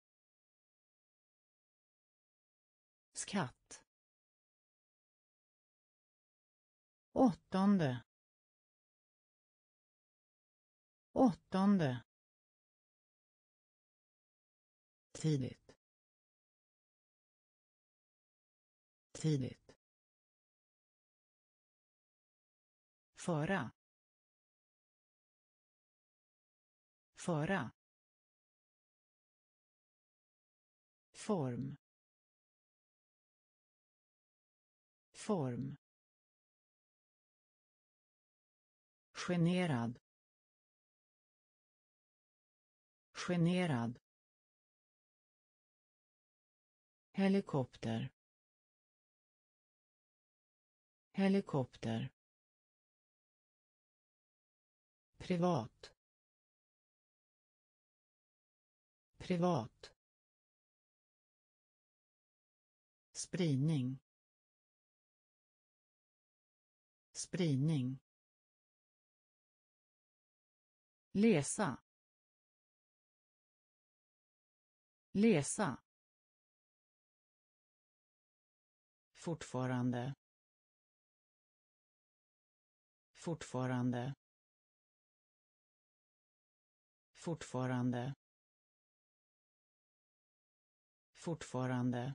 [SPEAKER 1] Skatt. Åttonde. Åttonde. Tidigt. tidigt föra föra form form generad generad helikopter helikopter privat privat spridning spridning läsa läsa fortfarande fortfarande fortfarande fortfarande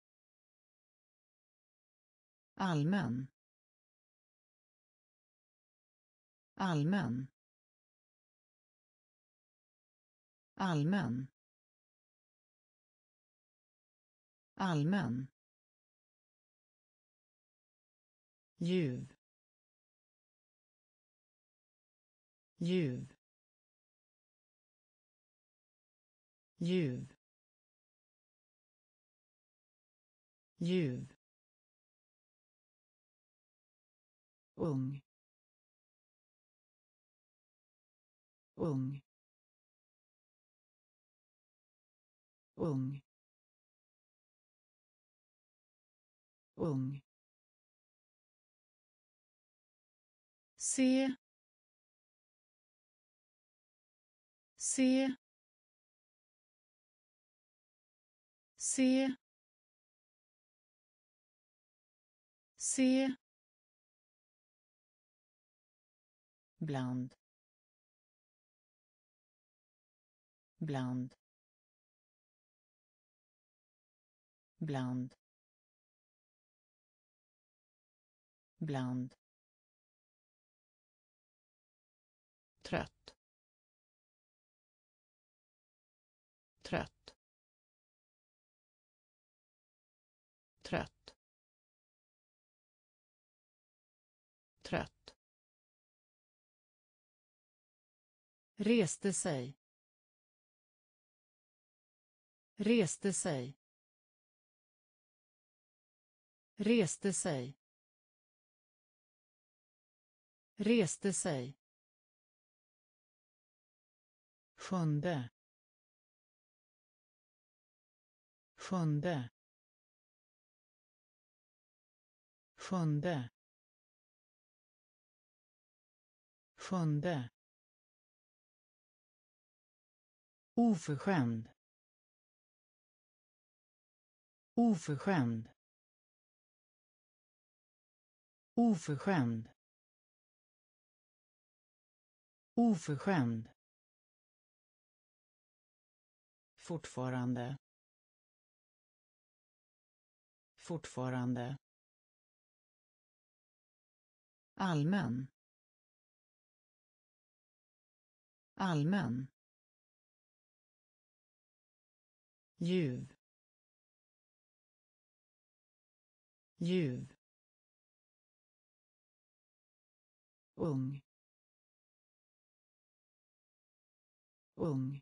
[SPEAKER 1] allmän allmän allmän allmän ljuv ljuv ljuv ljuv ung ung ung ung se se se se bland bland bland bland trött trött trött trött reste sig reste sig reste sig reste sig sjunde sjunde sjunde sjunde oförskämd oförskämd oförskämd oförskämd fortfarande fortfarande allmän allmän ljuv ljuv ung ung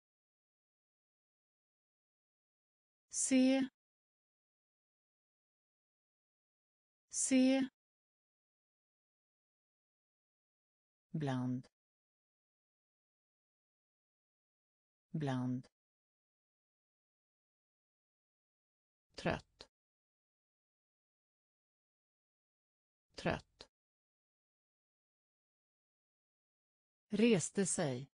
[SPEAKER 1] se se bland bland trött trött reste sig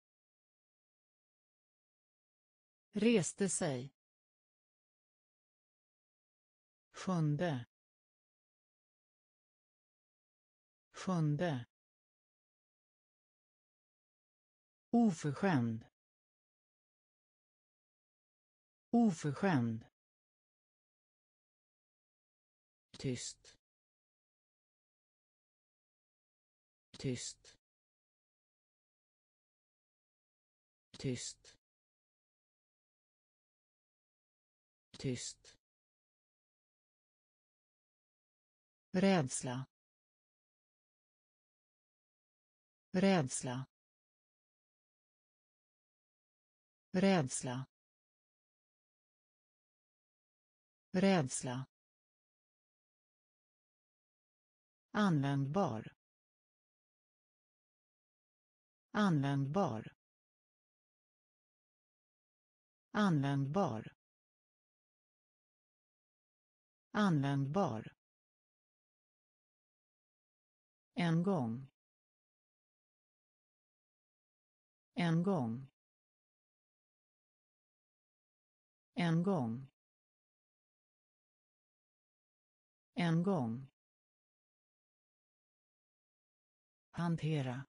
[SPEAKER 1] reste sig sjunde sjunde oförskämd oförskämd tyst, tyst, tyst, tyst, rädsla, rädsla, rädsla, rädsla, användbar, användbar, användbar, användbar, en gång, en gång, en gång, en gång, hantera,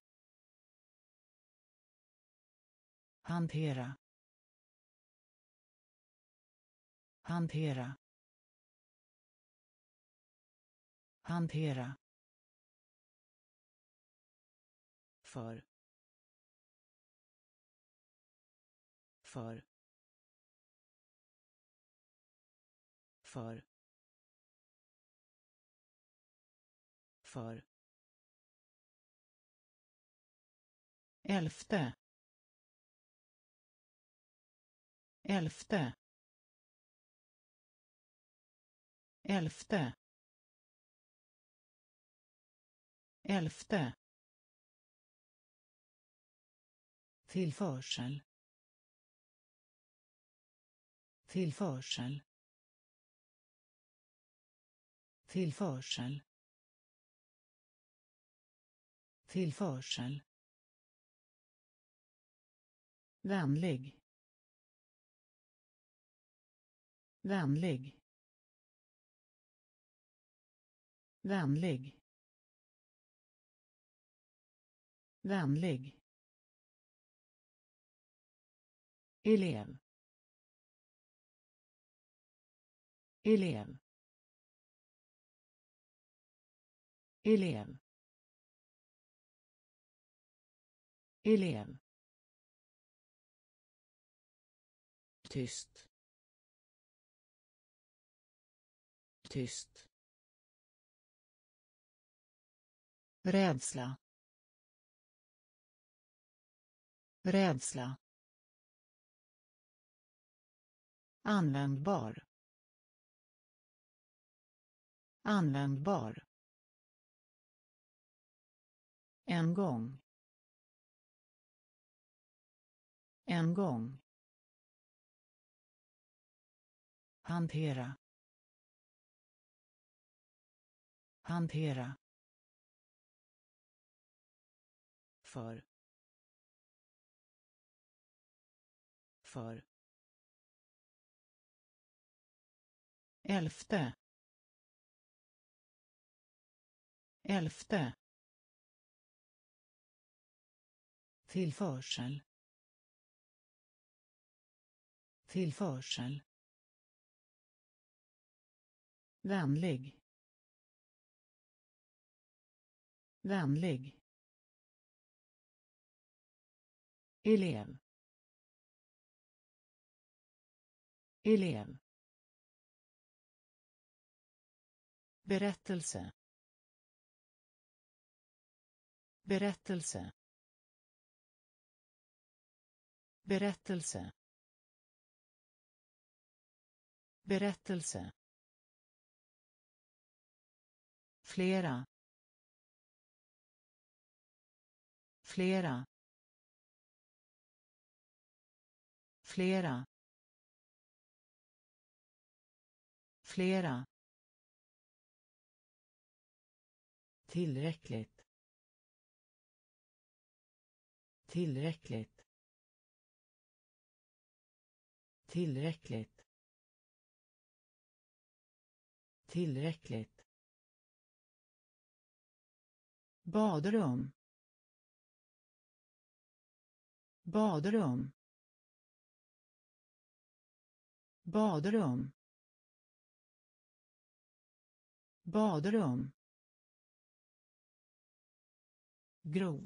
[SPEAKER 1] hantera, hantera, hantera, för, för, för, för, elfte, elfte, elfte, elfte, tillförsel, tillförsel, tillförsel, tillförsel, vänlig, vänlig, vänlig, vänlig, elev, elev, elev, elev, tyst, tyst, rädsla, rädsla, användbar, användbar, en gång, en gång, hantera, hantera, för, för, elfte, elfte, tillförsel, tillförsel, vänlig, vänlig, elev, elev, berättelse, berättelse, berättelse, berättelse, flera, flera, flera, flera, tillräckligt, tillräckligt, tillräckligt, tillräckligt, badrum, badrum, badrum, badrum, grov,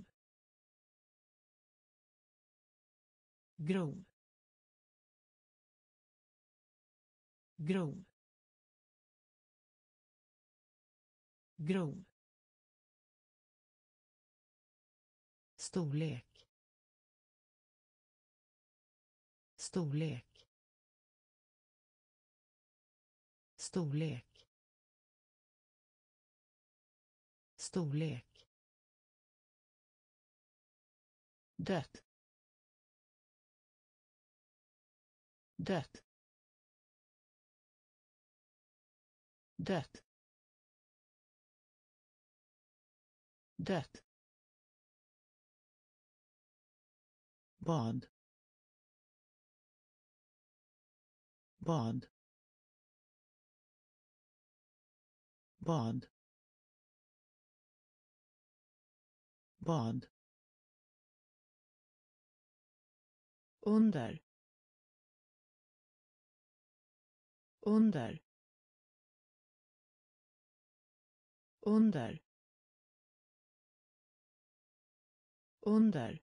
[SPEAKER 1] grov, grov, grov, storlek, storlek, storlek, storlek, dött, dött, dött, dött, bad, bad, bad, bad, under, under, under, under,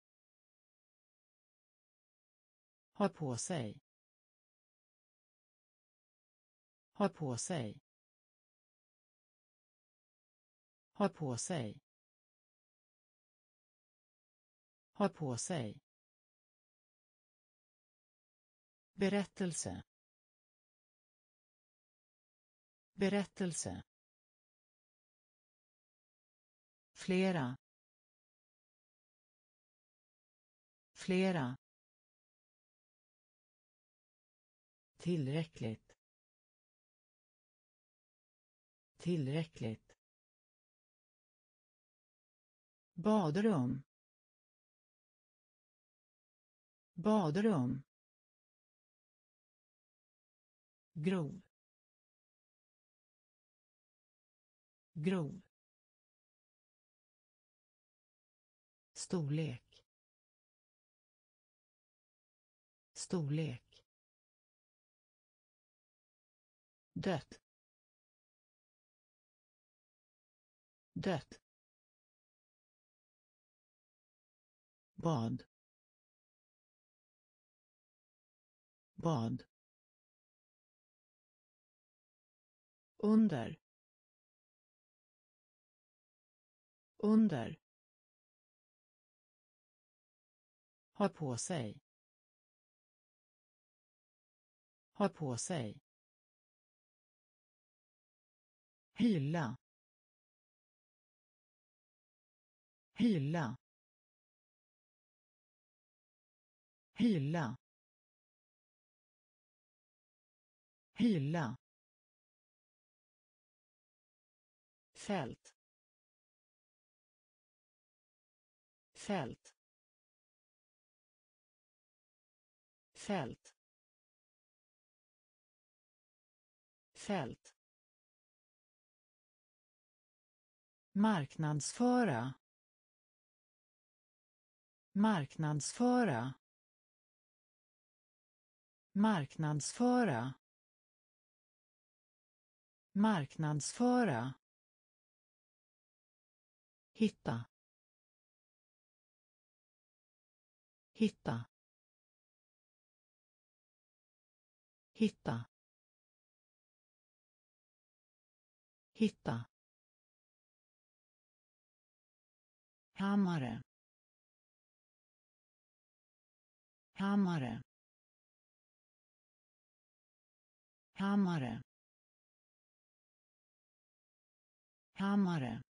[SPEAKER 1] ha på sig, ha på sig, ha på sig, ha på sig, berättelse, berättelse, flera, flera, tillräckligt, tillräckligt, badrum, badrum, grov, grov, storlek, storlek, dött, dött, bad, bad, under, under, ha på sig, ha på sig, hylla, hylla, hylla, hylla, fält, fält, fält, fält, marknadsföra, marknadsföra, marknadsföra, marknadsföra, hitta, hitta, hitta, hitta, hammare, hammare, hammare, hammare,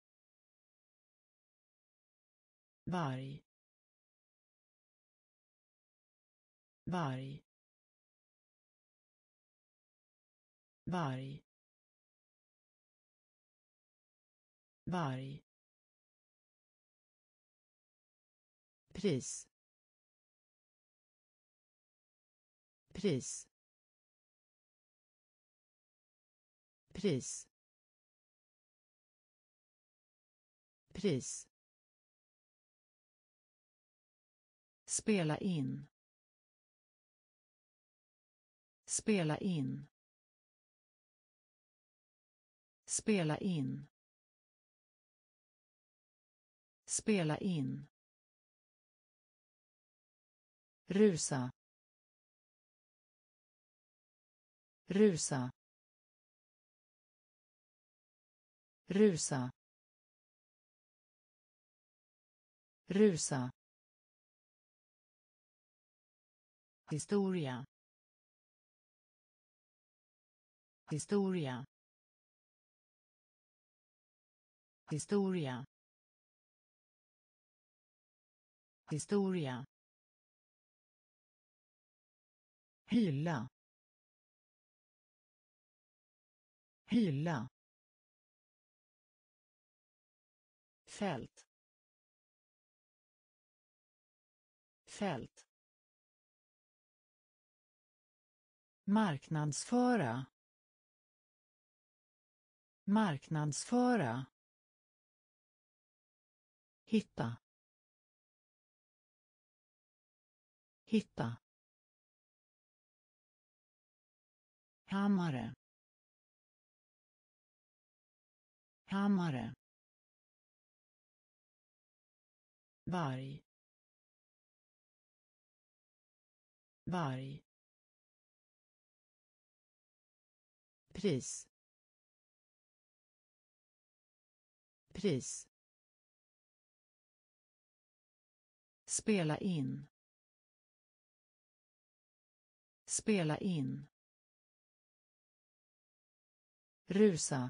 [SPEAKER 1] varg, varg, varg, varg, pris, pris, pris, pris, spela in, spela in, Spela in. Spela in. Rusa. Rusa. Rusa. Rusa. Historia. Historia. Historia. Historia. Hylla. Hylla. Fält. Fält. Marknadsföra. Marknadsföra. Hitta. Hitta. Hammare. Hammare. Varg. Varg. Pris. Pris. Spela in. Spela in. Rusa.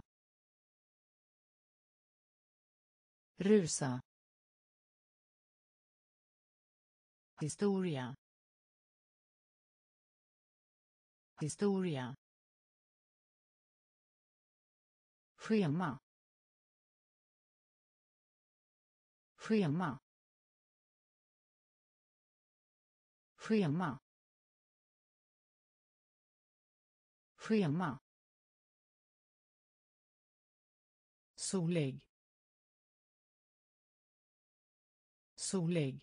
[SPEAKER 1] Rusa. Historia. Historia. Schema. Schema. Schema. Schema. Solig. Solig.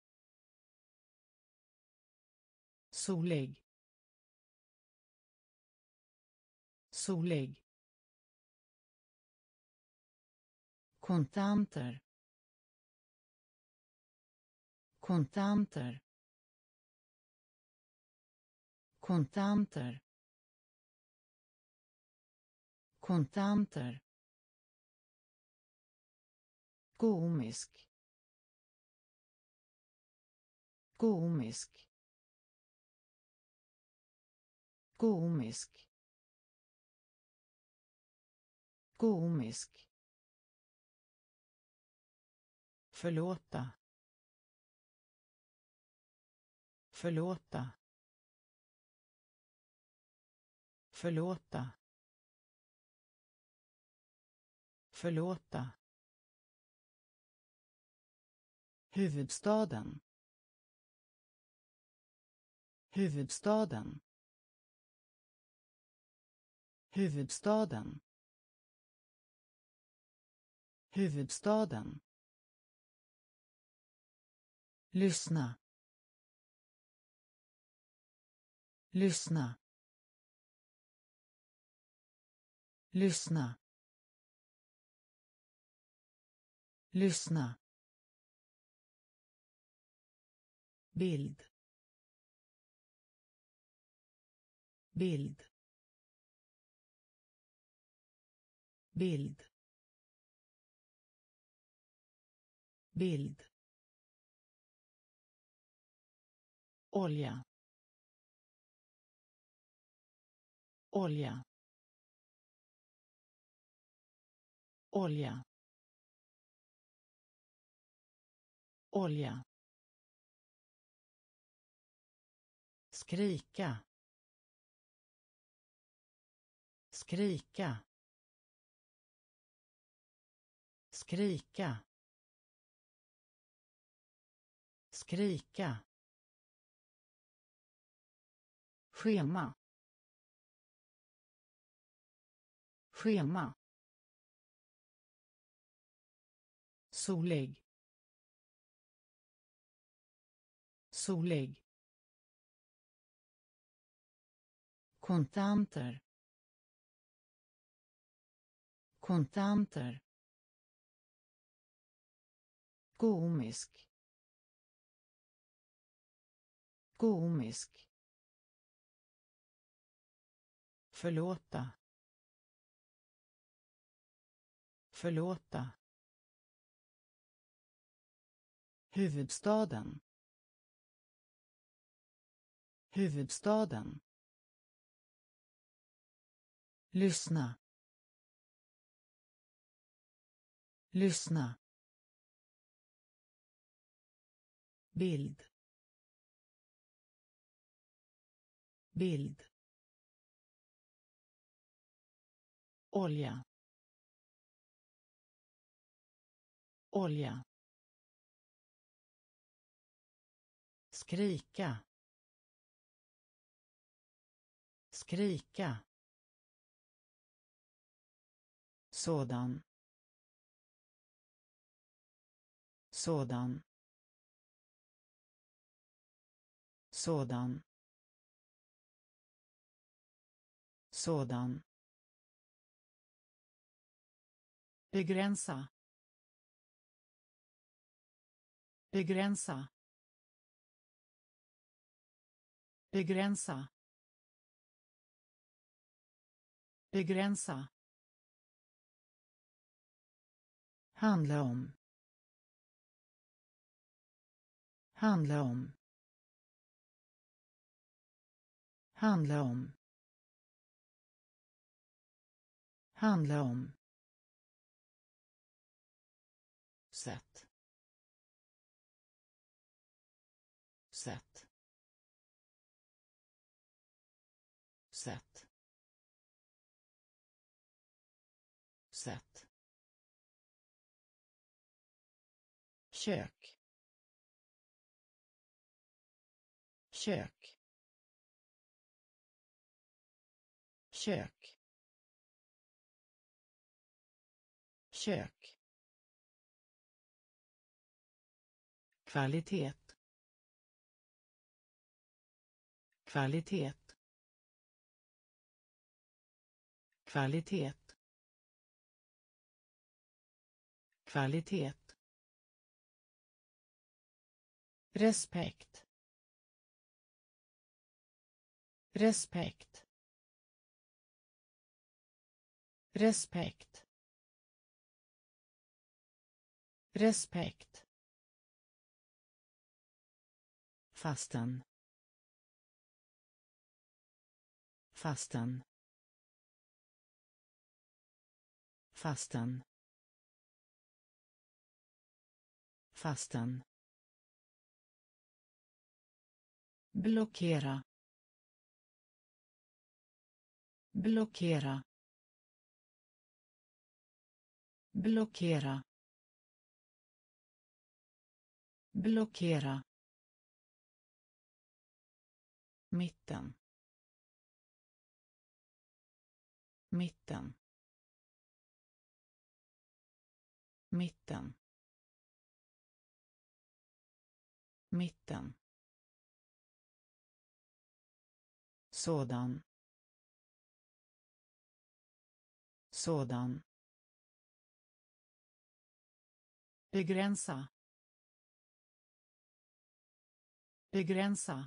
[SPEAKER 1] Solig. Solig. Kontanter. Kontanter. Kontanter. Kontanter. Komisk. Komisk. Komisk. Komisk. Förlåta. Förlåta. Förlåta. Förlåta. Huvudstaden. Huvudstaden. Huvudstaden. Huvudstaden. Lyssna. Lyssna. Lyssna. Lyssna. Bild. Bild. Bild. Bild. Olja. Olja. Olja. Olja. Skrika. Skrika. Skrika. Skrika. Schema. Schema. Solig. Solig. Kontanter. kontanter, komisk, komisk, förlåta, förlåta, huvudstaden, huvudstaden, lyssna, lyssna, bild, bild, olja, olja, skrika, skrika, sådan, sådan, sådan, sådan, begränsa, begränsa, begränsa, begränsa, handla om, handla om, handla om, handla om, sätt, sätt, sätt, sätt, kök, kök, kök, kök, kvalitet, kvalitet, kvalitet, kvalitet, respekt, respekt, respekt, respekt, fastan, fastan, fastan, fastan, blockera, blockera, blockera, blockera, mitten, mitten, mitten, mitten, sådan, sådan, begränsa, begränsa,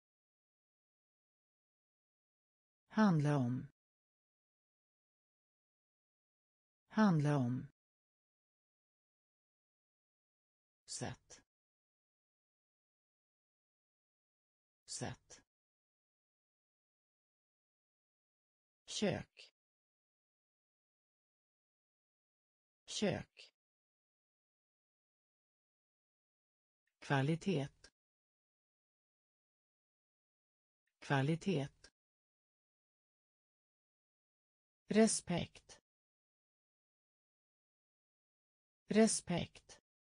[SPEAKER 1] handla om, handla om, sätt, sätt, kök, kök, kvalitet, kvalitet, respekt, respekt,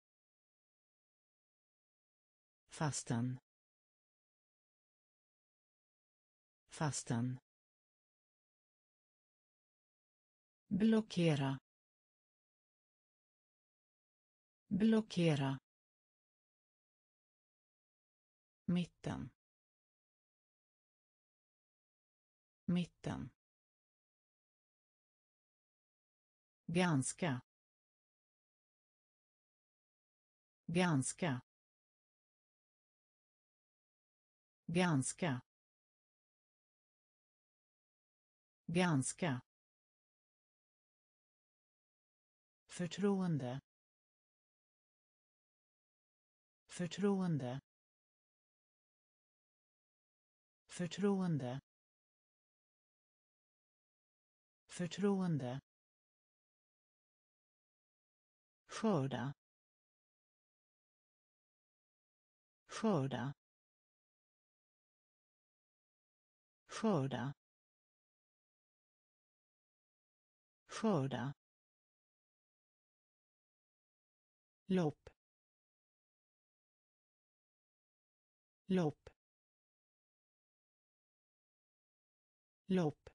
[SPEAKER 1] fastan, fastan, blockera, blockera, mitten, mitten, ganska ganska ganska ganska förtroende förtroende förtroende förtroende skörda skörda skörda skörda lopp lopp lopp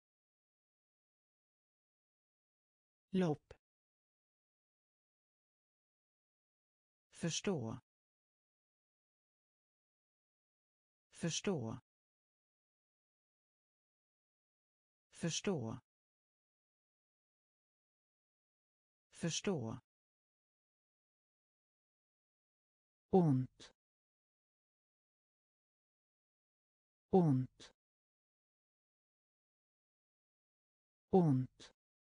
[SPEAKER 1] lopp förstå förstå förstå förstå ont ont ont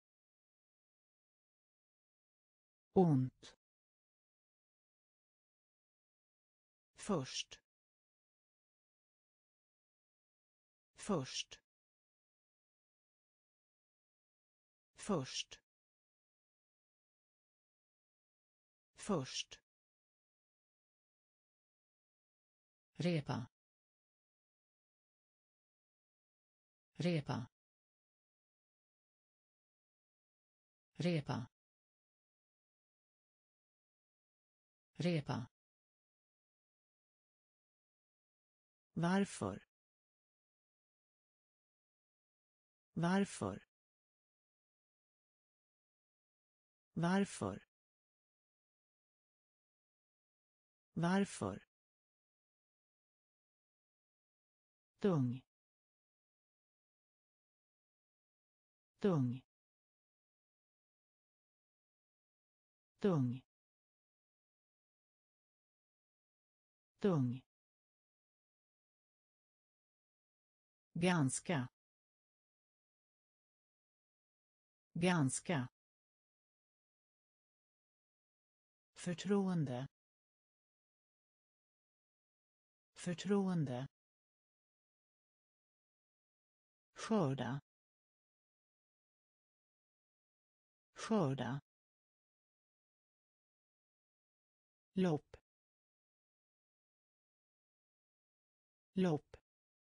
[SPEAKER 1] ont först först först först repa repa repa repa varför varför varför varför tung tung tung tung ganska ganska förtroende förtroende skörda skörda lopp lopp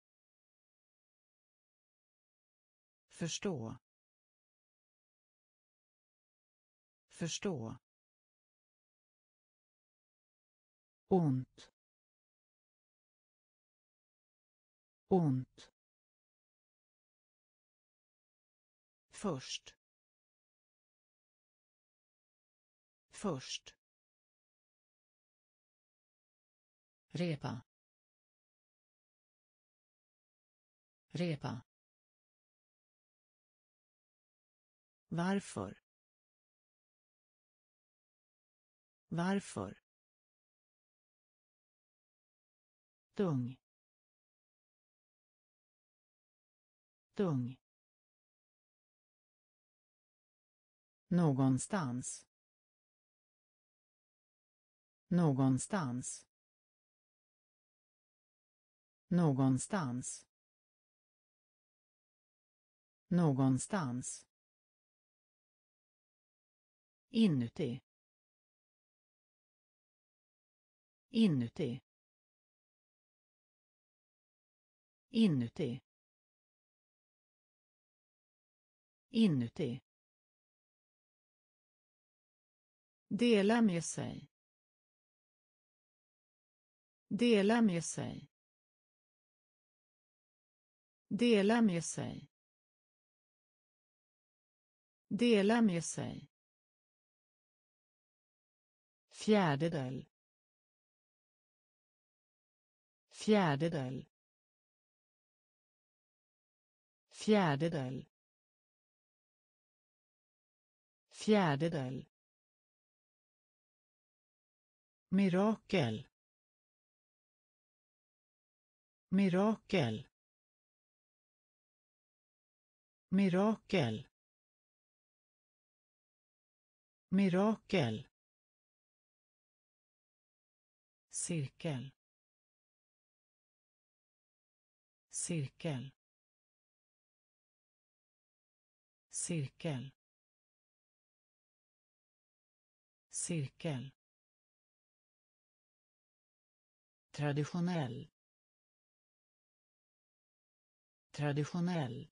[SPEAKER 1] förstå förstå ont ont först först repa repa varför varför tung tung någonstans någonstans någonstans någonstans inuti inuti inuti inuti dela med sig dela med sig dela med sig dela med sig fjärdedel fjärdedel fjärdedel fjärdedel, mirakel, mirakel, mirakel, mirakel, cirkel, cirkel, cirkel, cirkel, traditionell, traditionell,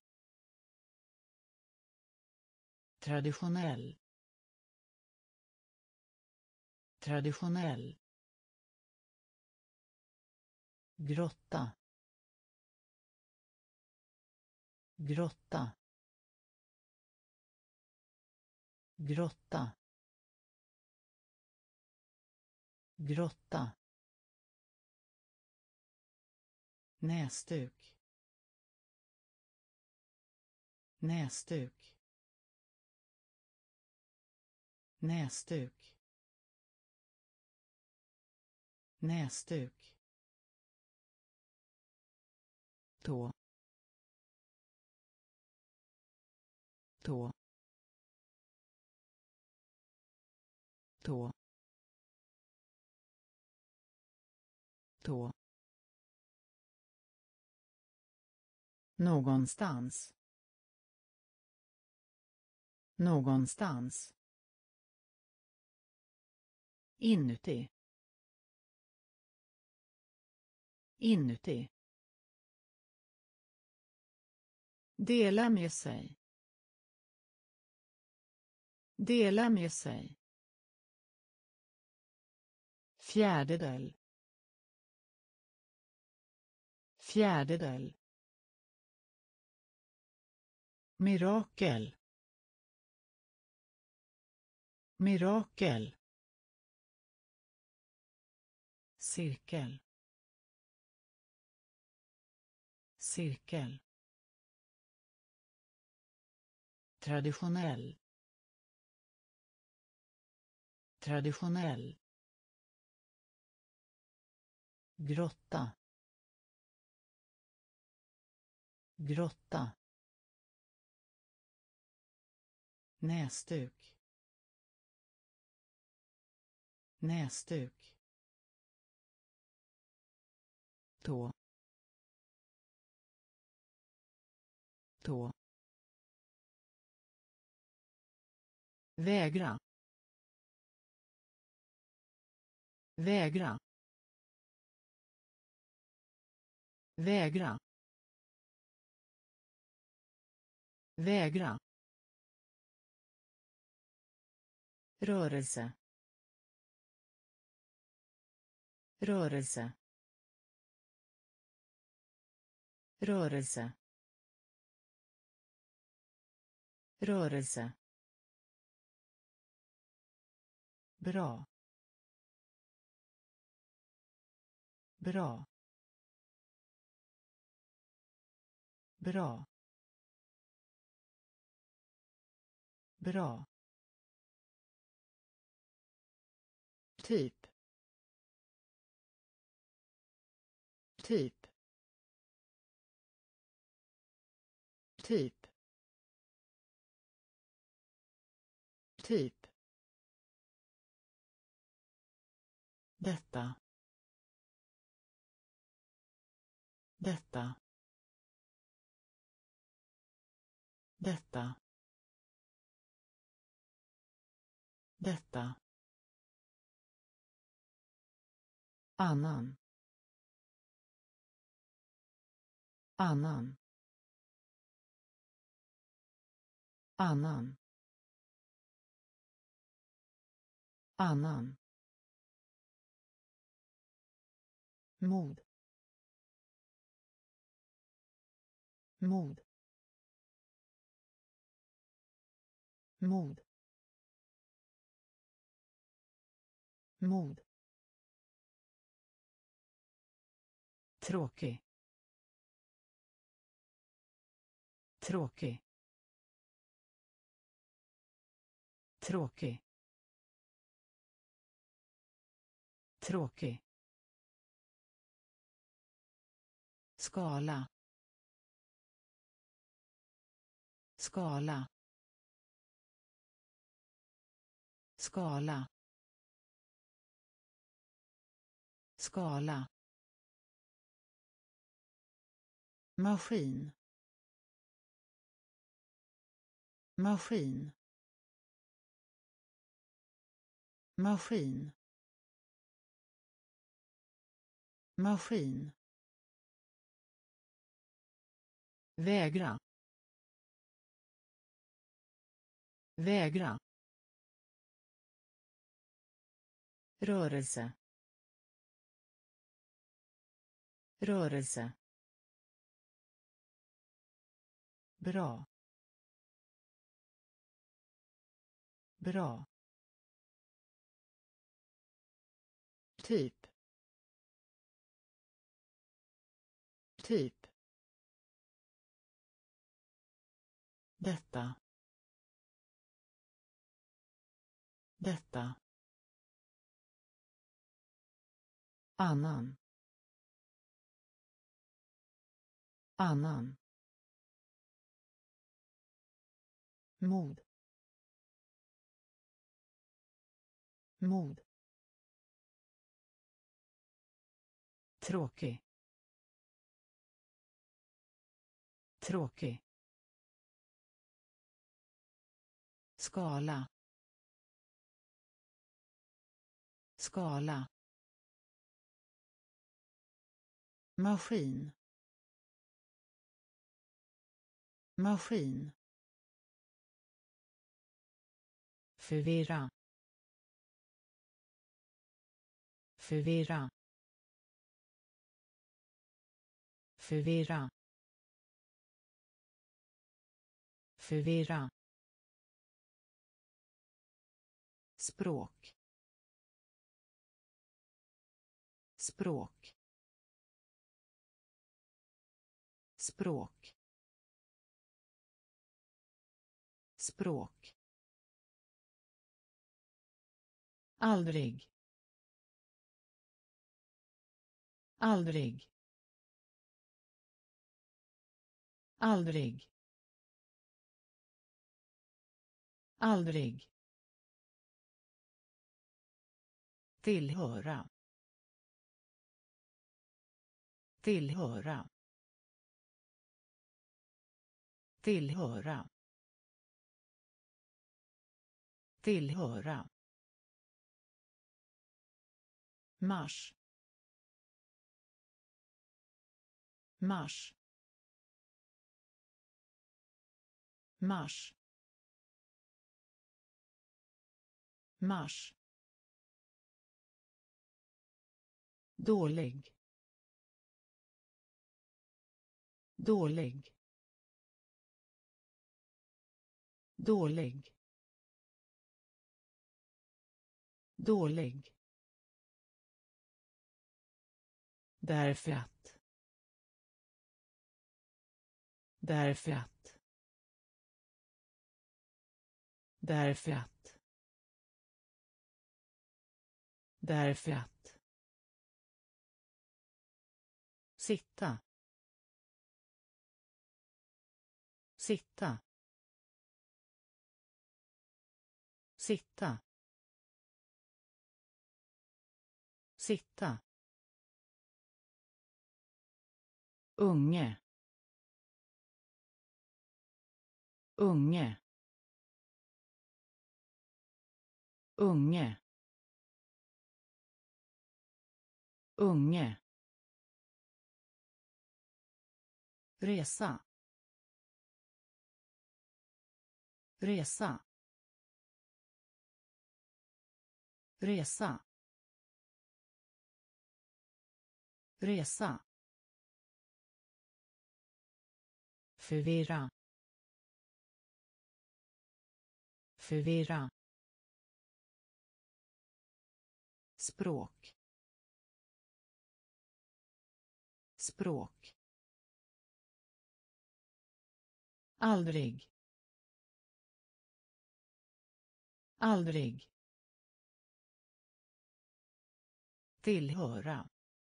[SPEAKER 1] traditionell, traditionell, grotta, grotta, grotta, grotta, näsduk, näsduk, näsduk, näsduk, tå, tå, tå, tå, någonstans, någonstans, inuti, inuti, dela med sig, dela med sig, fjärdedel, fjärdedel, mirakel, mirakel, cirkel, cirkel, traditionell, traditionell, grotta, grotta, näsduk, näsduk, tå, tå, vägra, vägra, vägra, vägra, rörelse, rörelse, rörelse, rörelse, bra, bra, bra, bra, typ, typ, typ, typ, detta, detta, detta, detta, annan, annan, annan, annan, mod, mod, mod, mod, tråkig, tråkig, tråkig, tråkig, skala, skala, skala, skala, maskin, maskin, maskin, maskin, vägra, vägra, rörelse, rörelse, bra, bra, typ, typ, detta, detta, annan, annan, mod, mod, tråkig, tråkig, skala, skala, maskin, maskin, förvirra, förvirra, förvirra, förvirra, språk, språk, språk, språk, aldrig, aldrig, aldrig, aldrig, tillhöra, tillhöra, tillhöra, tillhöra, mars, mars, mars, mars, dålig, dålig, dålig, dålig, därför att, därför att, därför att, därför att, sitta, sitta, sitta, sitta, unge, unge, unge, unge, resa, resa, resa, resa, förvirra, förvirra, språk, språk, aldrig, Aldrig. Tillhöra.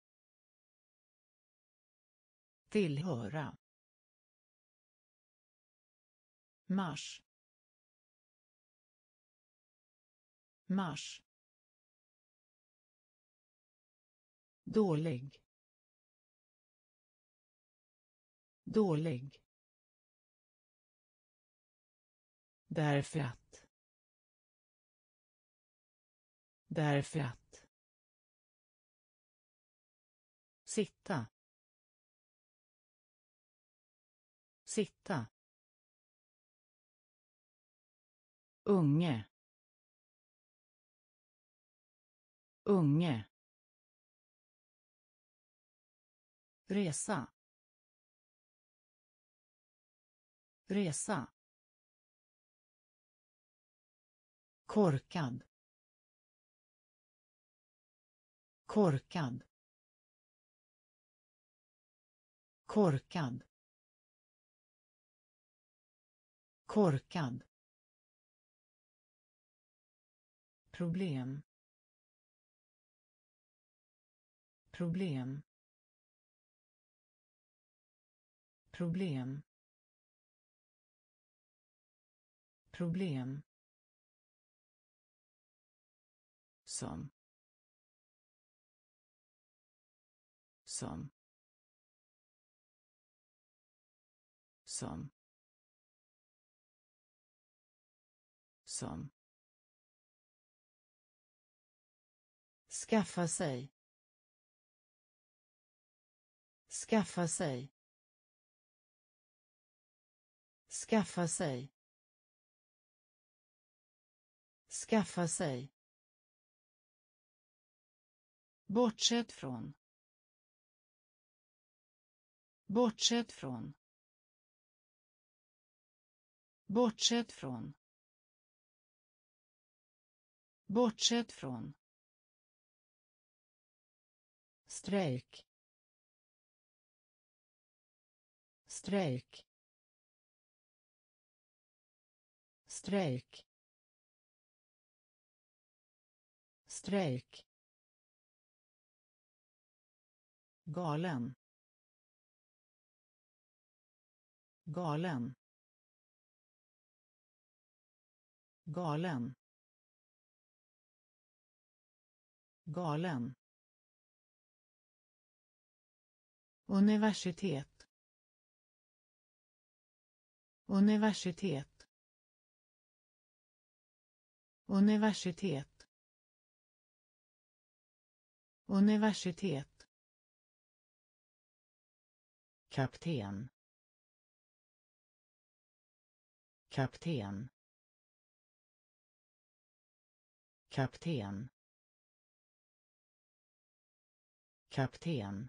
[SPEAKER 1] Tillhöra. Mars. Mars. Dålig. Dålig. Därför att. Därför att. Sitta. Sitta. Unge. Unge. Resa. Resa. Korkad. Korkad. Korkad. Korkad. Problem. Problem. Problem. Problem. Som. Som. Som. Som. Skaffa sig. Skaffa sig. Skaffa sig. Skaffa sig. Bortsett från. Bortsett från. Bortsett från. Bortsett från. Strejk. Strejk. Strejk. Strejk. Galen. Galen. Galen. Galen. Universitet. Universitet. Universitet. Universitet. Kapten. Kapten. Kapten. Kapten.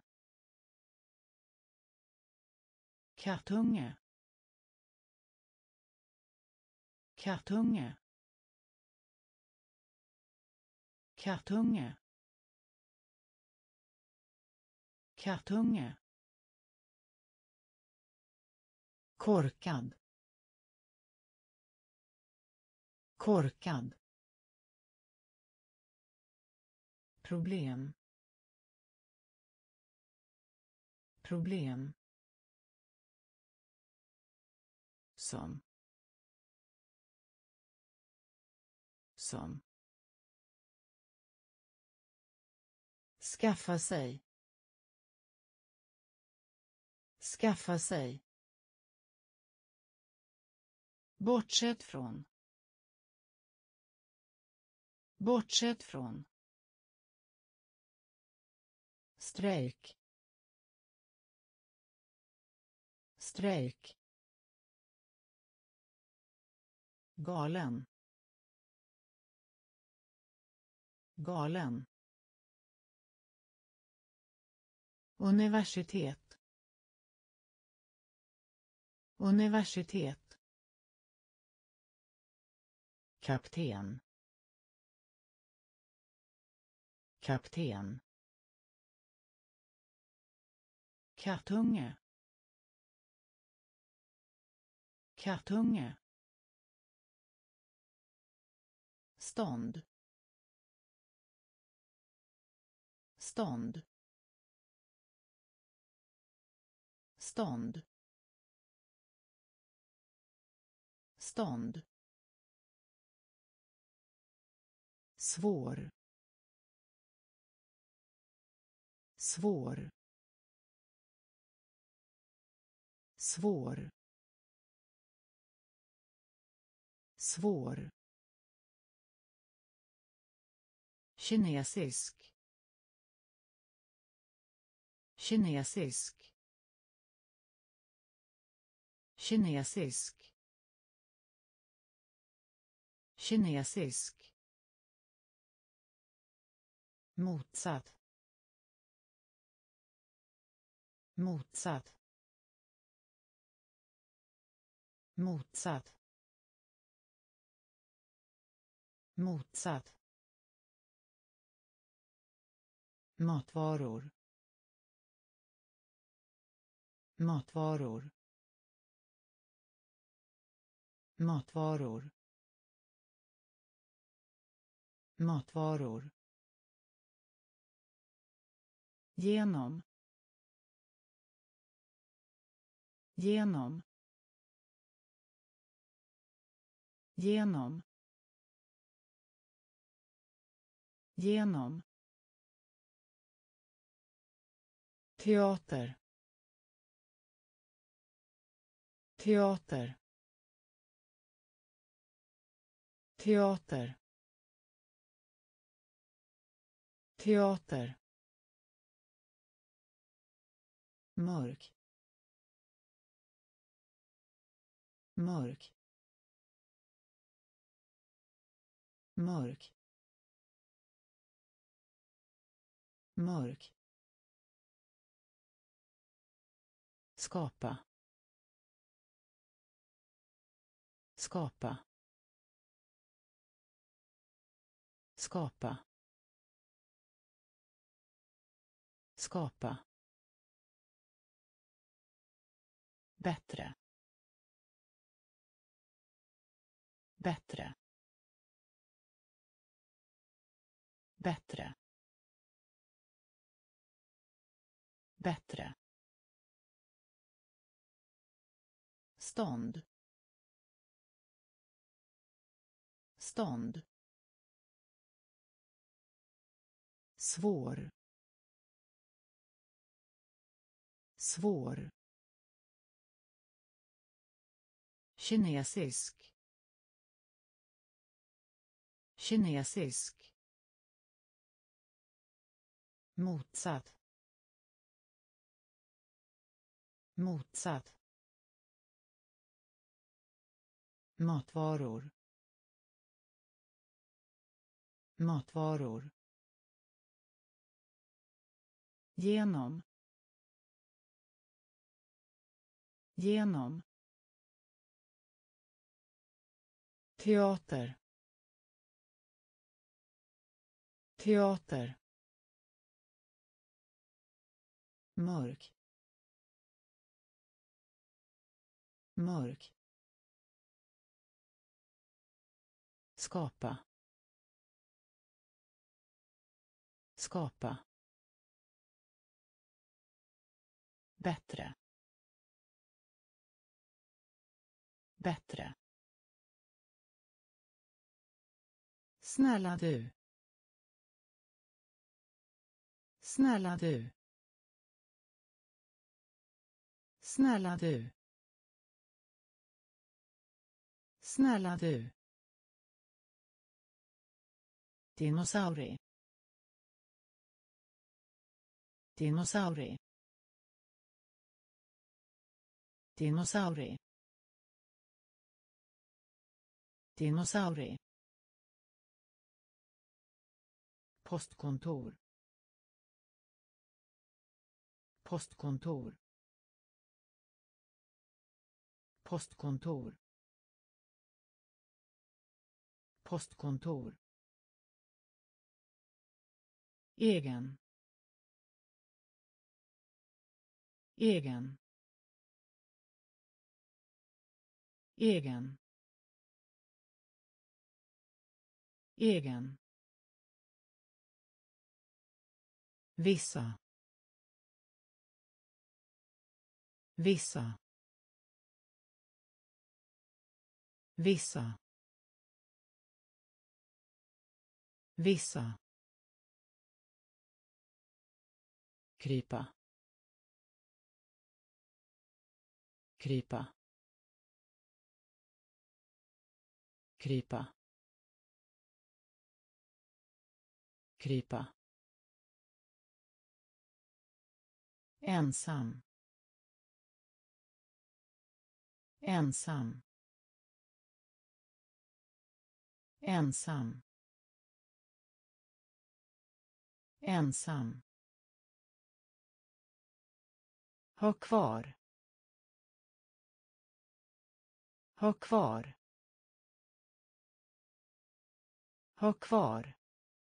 [SPEAKER 1] Kattunge. Kattunge. Kattunge. Kattunge. Korkad. Korkad. Problem. Problem. Som. Som. Skaffa sig. Skaffa sig. Bortsett från. Bortsett från. Strejk. Strejk. Galen. Galen. Universitet. Universitet. Kapten. Kapten. Kattunge. Kattunge. stånd, stånd, stånd, stånd, svår, svår, svår, svår, kinesisk, kinesisk, kinesisk, kinesisk, motsatt, motsatt, motsatt, motsatt, matvaror, matvaror, matvaror, matvaror, genom, genom, genom, genom, teater, teater, teater, teater, mörk, mörk, mörk, mörk, skapa, skapa, skapa, skapa, bättre, bättre, bättre, bättre, stånd, stånd, svår, svår, kinesisk, kinesisk, motsatt, motsatt, matvaror, matvaror, genom, genom, teater, teater, mörk, mörk, skapa, skapa, bättre, bättre, snälla du, snälla du, snälla du, snälla du, dinosaurie, dinosaurie, dinosaurie, dinosaurie, postkontor, postkontor, postkontor, postkontor, egen, egen, egen, egen, vissa, vissa, vissa, vissa, krypa, krypa, krypa, krypa, ensam, ensam, ensam, ensam, ha kvar, ha kvar, ha kvar,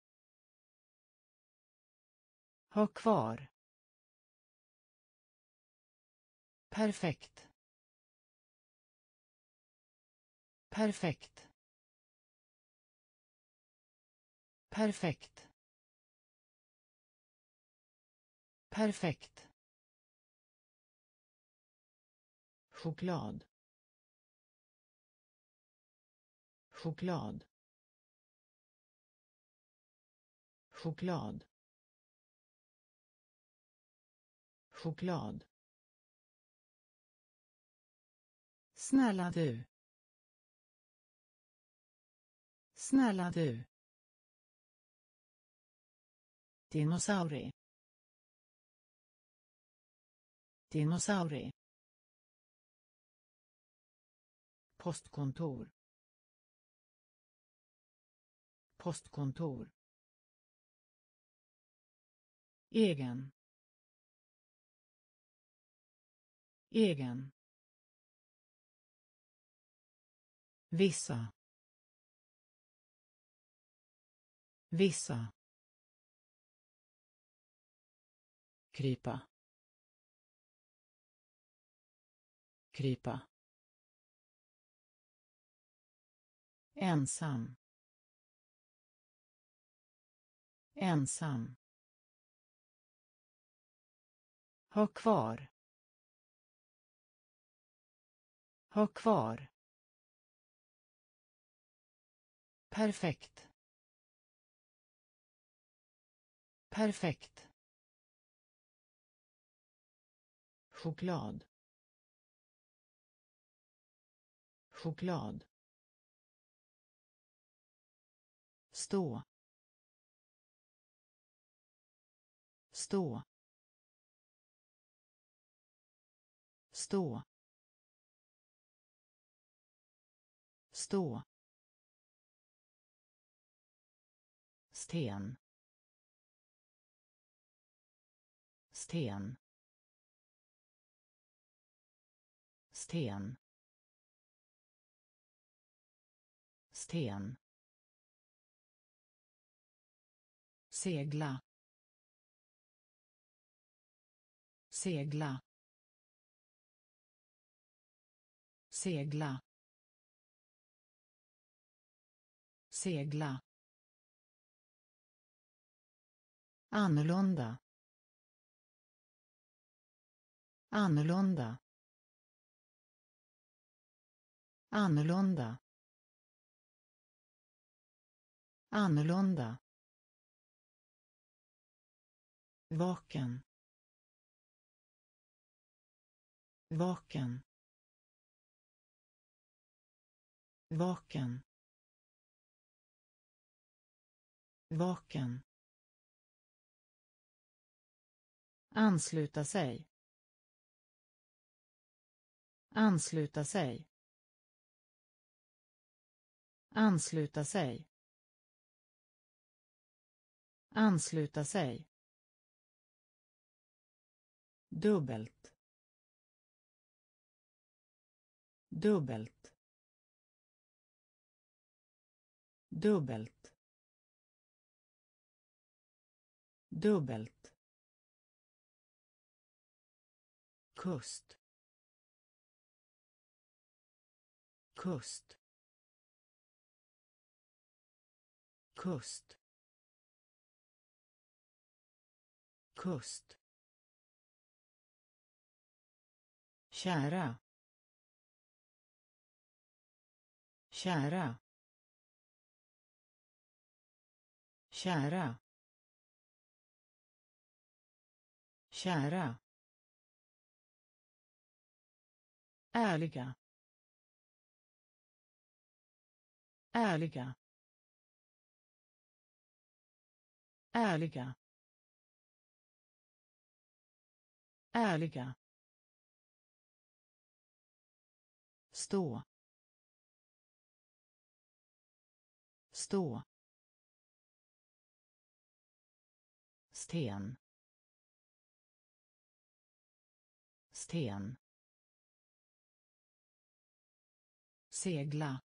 [SPEAKER 1] ha kvar, perfekt, perfekt, perfekt, perfekt, choklad, choklad, choklad, choklad, snälla du, snälla du, dinosaurie, dinosaurie, postkontor, postkontor, egen, egen, vissa, vissa, krypa, krypa, ensam, ensam, ha kvar, ha kvar, perfekt, perfekt, choklad, choklad, stå, stå, stå, stå, sten, sten, sten, sten, segla, segla, segla, segla, annorlunda, annorlunda, annorlunda, annorlunda, vaken, vaken, vaken, vaken, ansluta sig, ansluta sig, ansluta sig, ansluta sig, dubbelt, dubbelt, dubbelt, dubbelt, kust, kust, kust, kust, kära, kära, kära, kära, ärliga, ärliga, ärliga, ärliga, stå, stå, sten, sten, segla,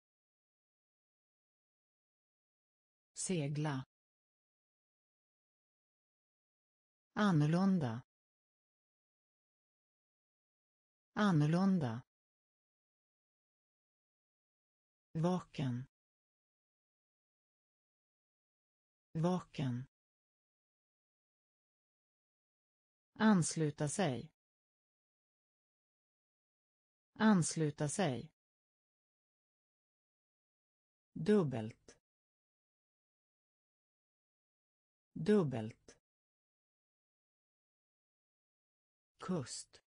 [SPEAKER 1] segla, annorlunda, annorlunda, vaken, vaken, ansluta sig, ansluta sig, dubbelt, dubbelt, kust,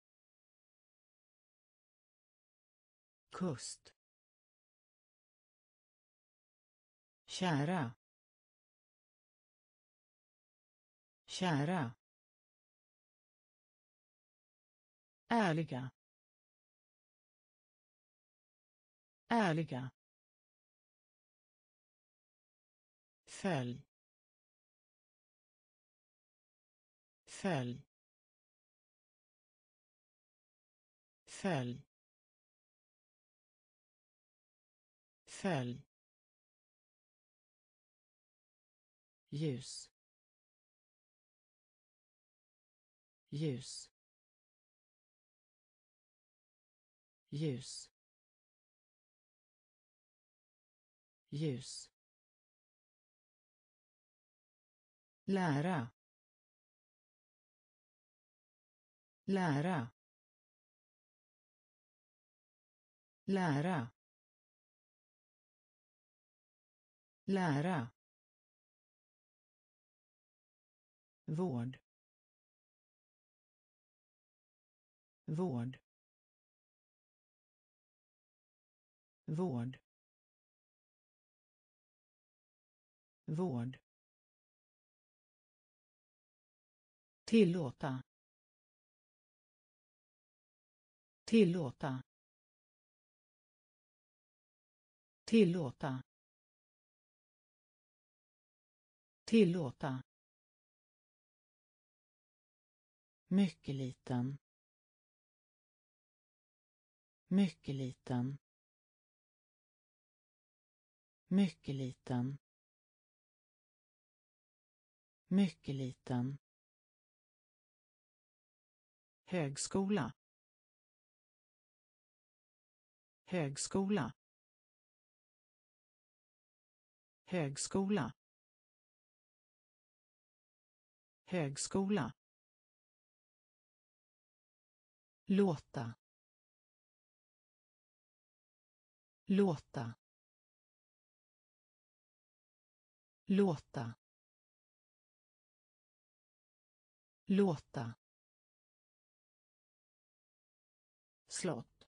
[SPEAKER 1] kust, kära, kära, ärliga, ärliga, följ, följ, följ, följ, ljus, ljus, ljus, ljus, lära, lära, lära, lära, vård, vård, vård, vård, tillåta, tillåta, tillåta, tillåta, mycket liten, mycket liten, mycket liten, mycket liten, högskola, högskola, högskola, högskola, låta, låta, låta, låta, slott,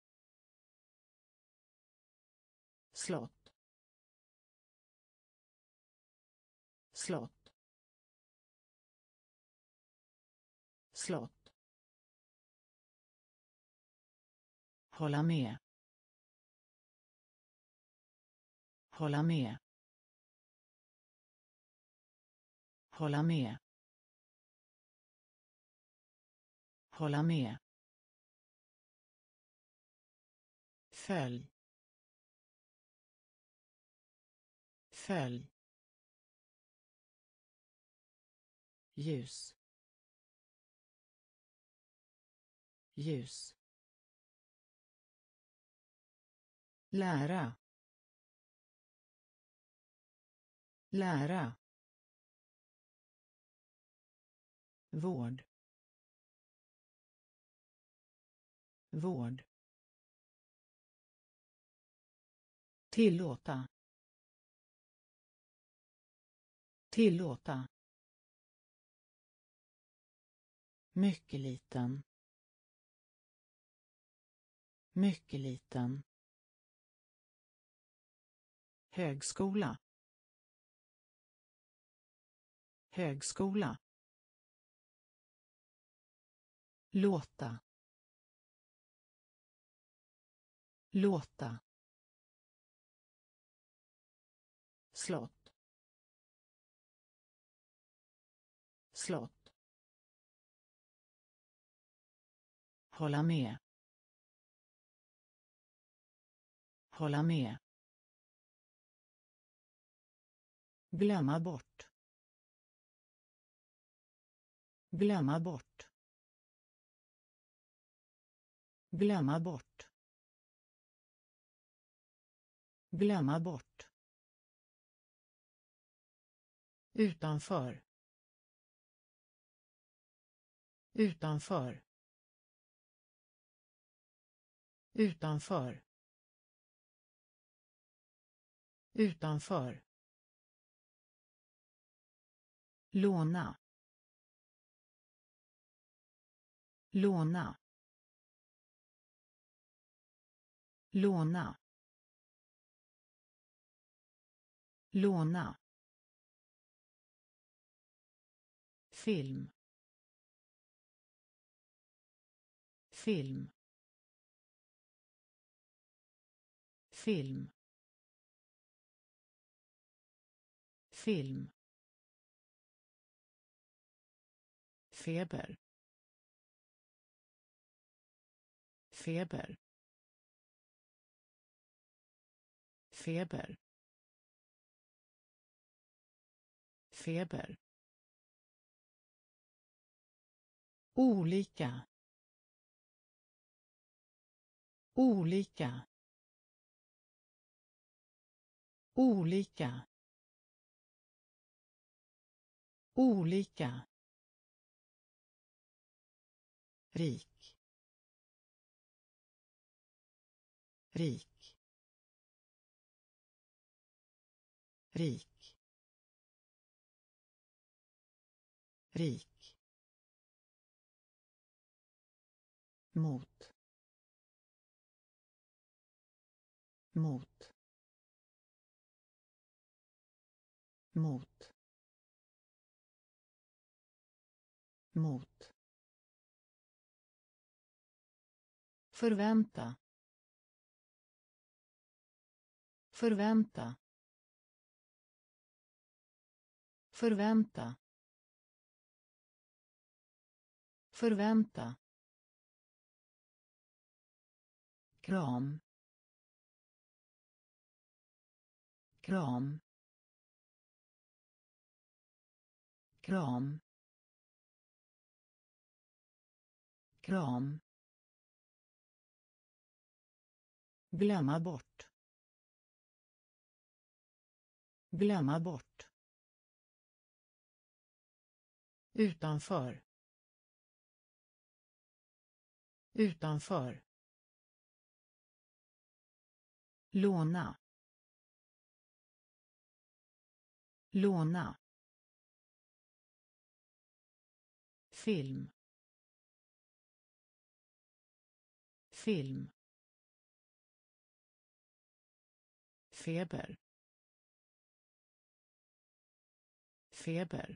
[SPEAKER 1] slott, slott, slott, hålla med, hålla med, hålla med, hålla med, följ, följ, ljus, ljus, lära, lära, vård, vård, tillåta, tillåta, mycket liten, mycket liten, högskola, högskola, låta, låta, slott, slott, hålla med, hålla med, glömma bort, glömma bort, glömma bort, glömma bort, utanför, utanför, utanför, utanför, låna, låna, låna, låna, film, film, film, film, feber, feber, feber, feber, olika, olika, olika, olika, rik, rik, rik, rik, mot, mot, mot, mot, förvänta, förvänta, förvänta, förvänta, kram, kram, kram, kram, glömma bort, glömma bort, utanför, utanför, låna, låna, film, film, feber, feber,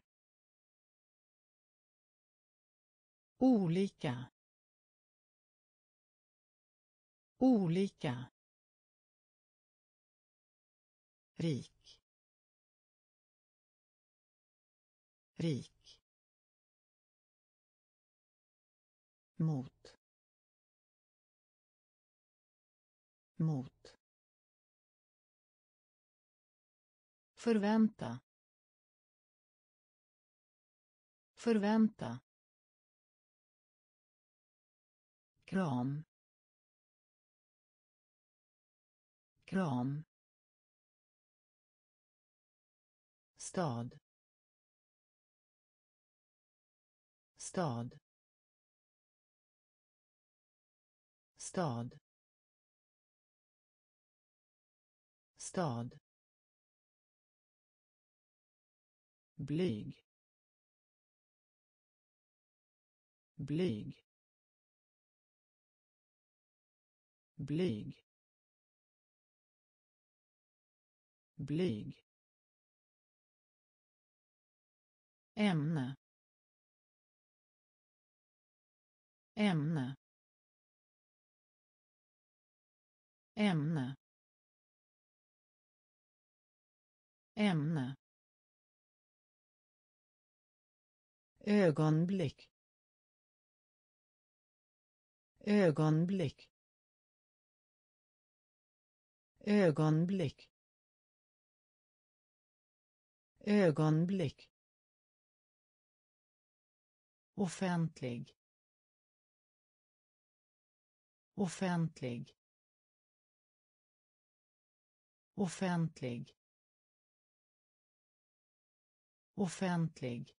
[SPEAKER 1] olika, olika, rik, rik, mot, mot, förvänta, förvänta, kram, kram, stad, stad, stad, stad, blyg, blyg, blyg, blyg, ämne, ämne, ämne, ämne, ögonblick, ögonblick, ögonblick, ögonblick, offentlig, offentlig, offentlig, offentlig,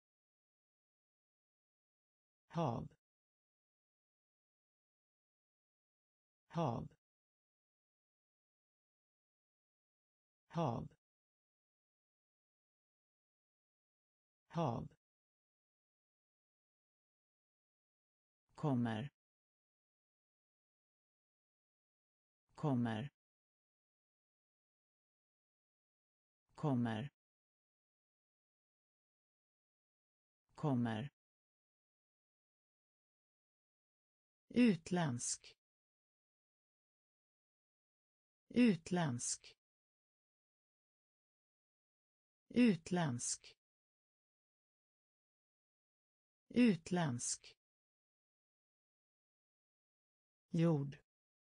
[SPEAKER 1] hav, hav, hav, hav, kommer, kommer, kommer, kommer, utländsk, utländsk, utländsk, utländsk, jord,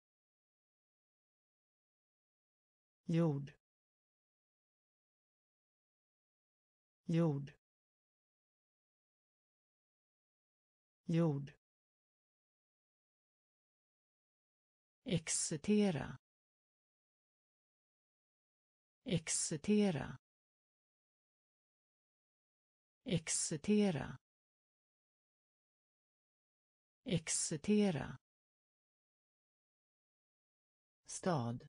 [SPEAKER 1] jord, jord, jord, excitera, excitera, excitera, excitera, stad,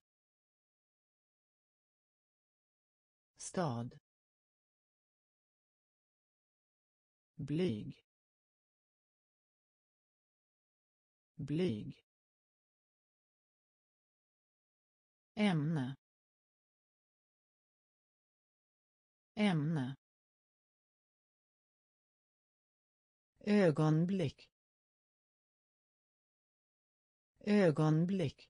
[SPEAKER 1] stad, blyg, blyg, ämne, ämne, ögonblick, ögonblick,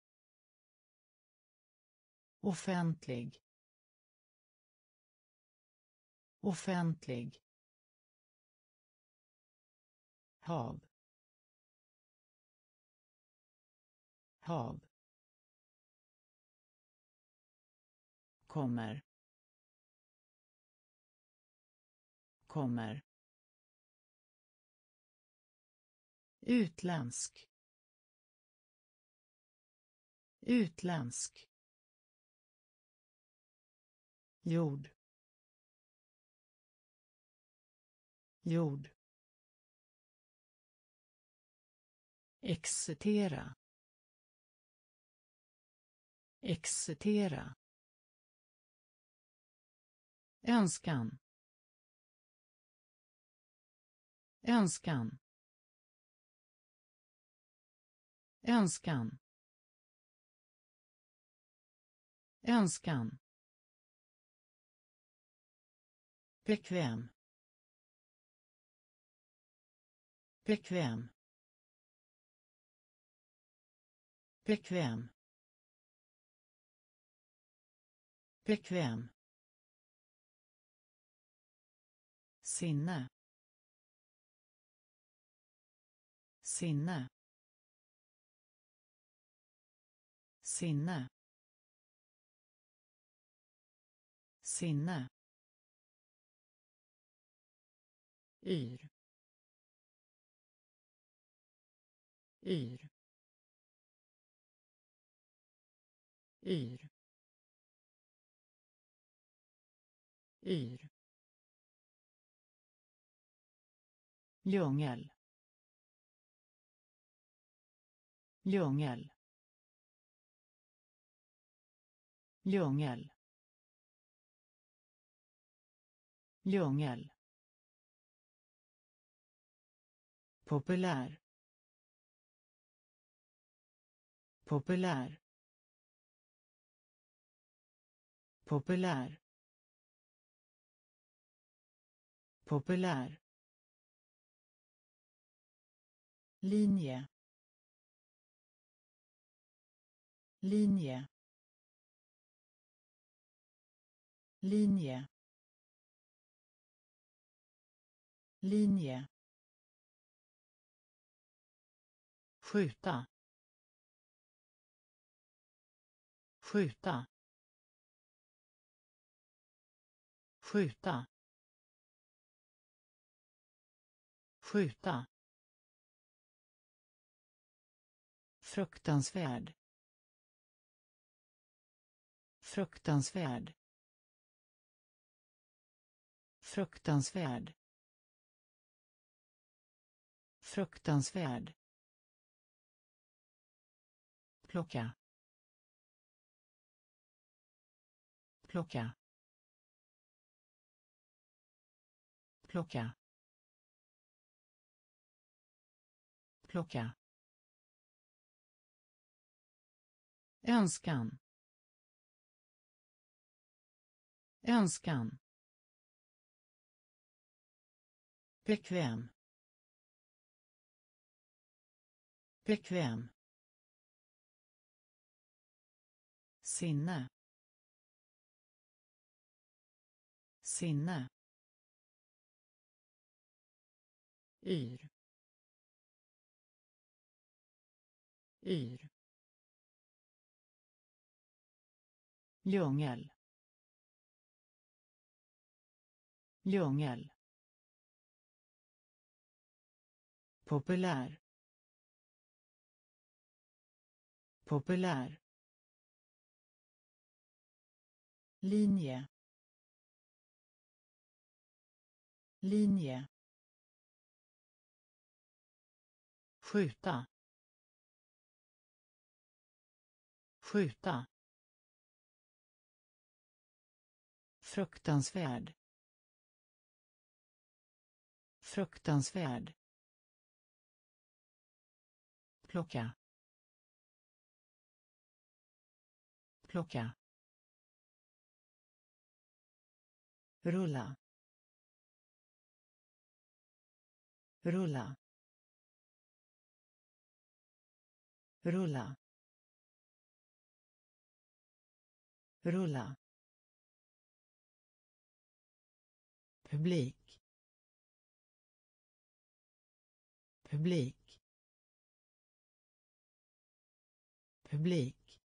[SPEAKER 1] offentlig, offentlig, hav, hav, kommer, kommer, utländsk, utländsk, jord, jord, excitera, excitera, önskan, önskan, önskan, önskan, bekväm, bekväm, bekväm, bekväm, sinne, sinne, sinne, sinne, yr, yr, yr, yr, djungel, djungel, djungel, djungel, populär, populär, populär, populär, linje, linje, linje, linje, skjuta, skjuta, skjuta, skjuta, fruktansvärd, fruktansvärd, fruktansvärd, fruktansvärd, plocka, plocka, plocka, plocka, önskan, önskan, bekväm, bekväm, sinne, sinne, yr, yr, djungel, djungel, populär, populär, linje, linje, skjuta, skjuta, fruktansvärd, fruktansvärd, plocka, plocka, rulla, rulla, rulla, rulla, publik, publik, publik,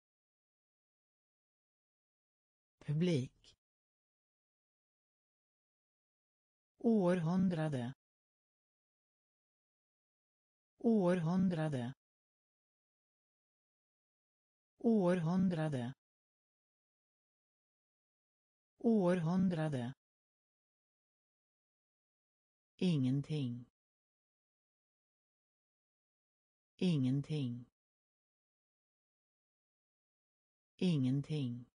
[SPEAKER 1] publik, århundrade, århundrade, århundrade, århundrade, ingenting, ingenting, ingenting,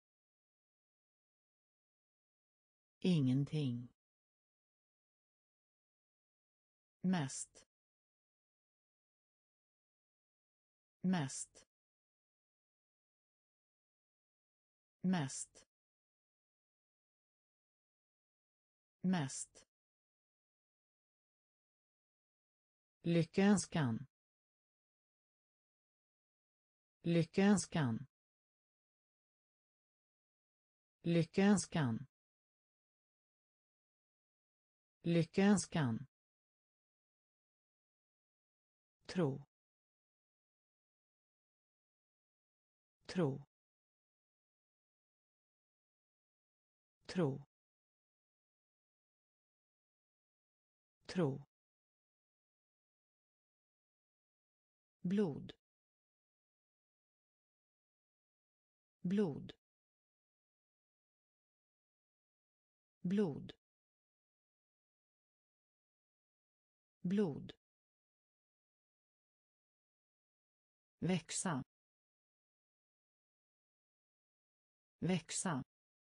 [SPEAKER 1] ingenting, mest, mest, mest, mest, lyckönskan, lyckönskan, lyckönskan, lyckönskan, tro, tro, tro, tro, blod, blod, blod, blod, växa, växa,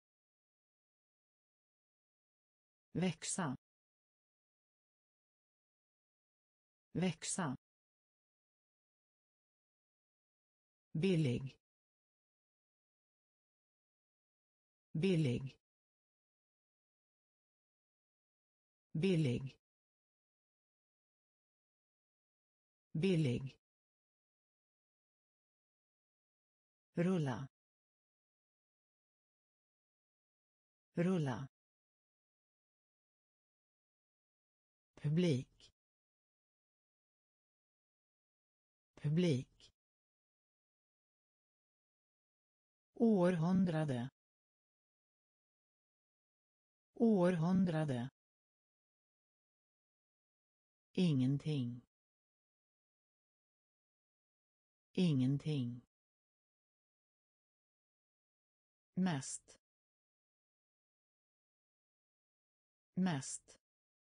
[SPEAKER 1] växa, växa, billig, billig, billig, billig, rulla, rulla, publik, publik, århundrade, århundrade, ingenting, ingenting, mest, mest,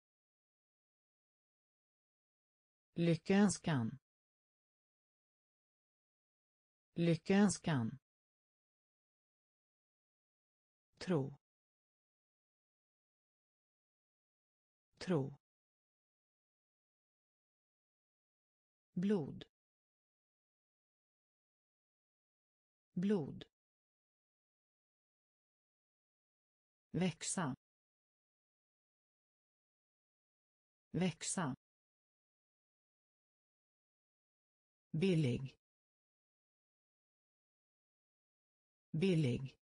[SPEAKER 1] lyckönskan, lyckönskan, tro, tro, blod, blod, växa, växa, billig, billig,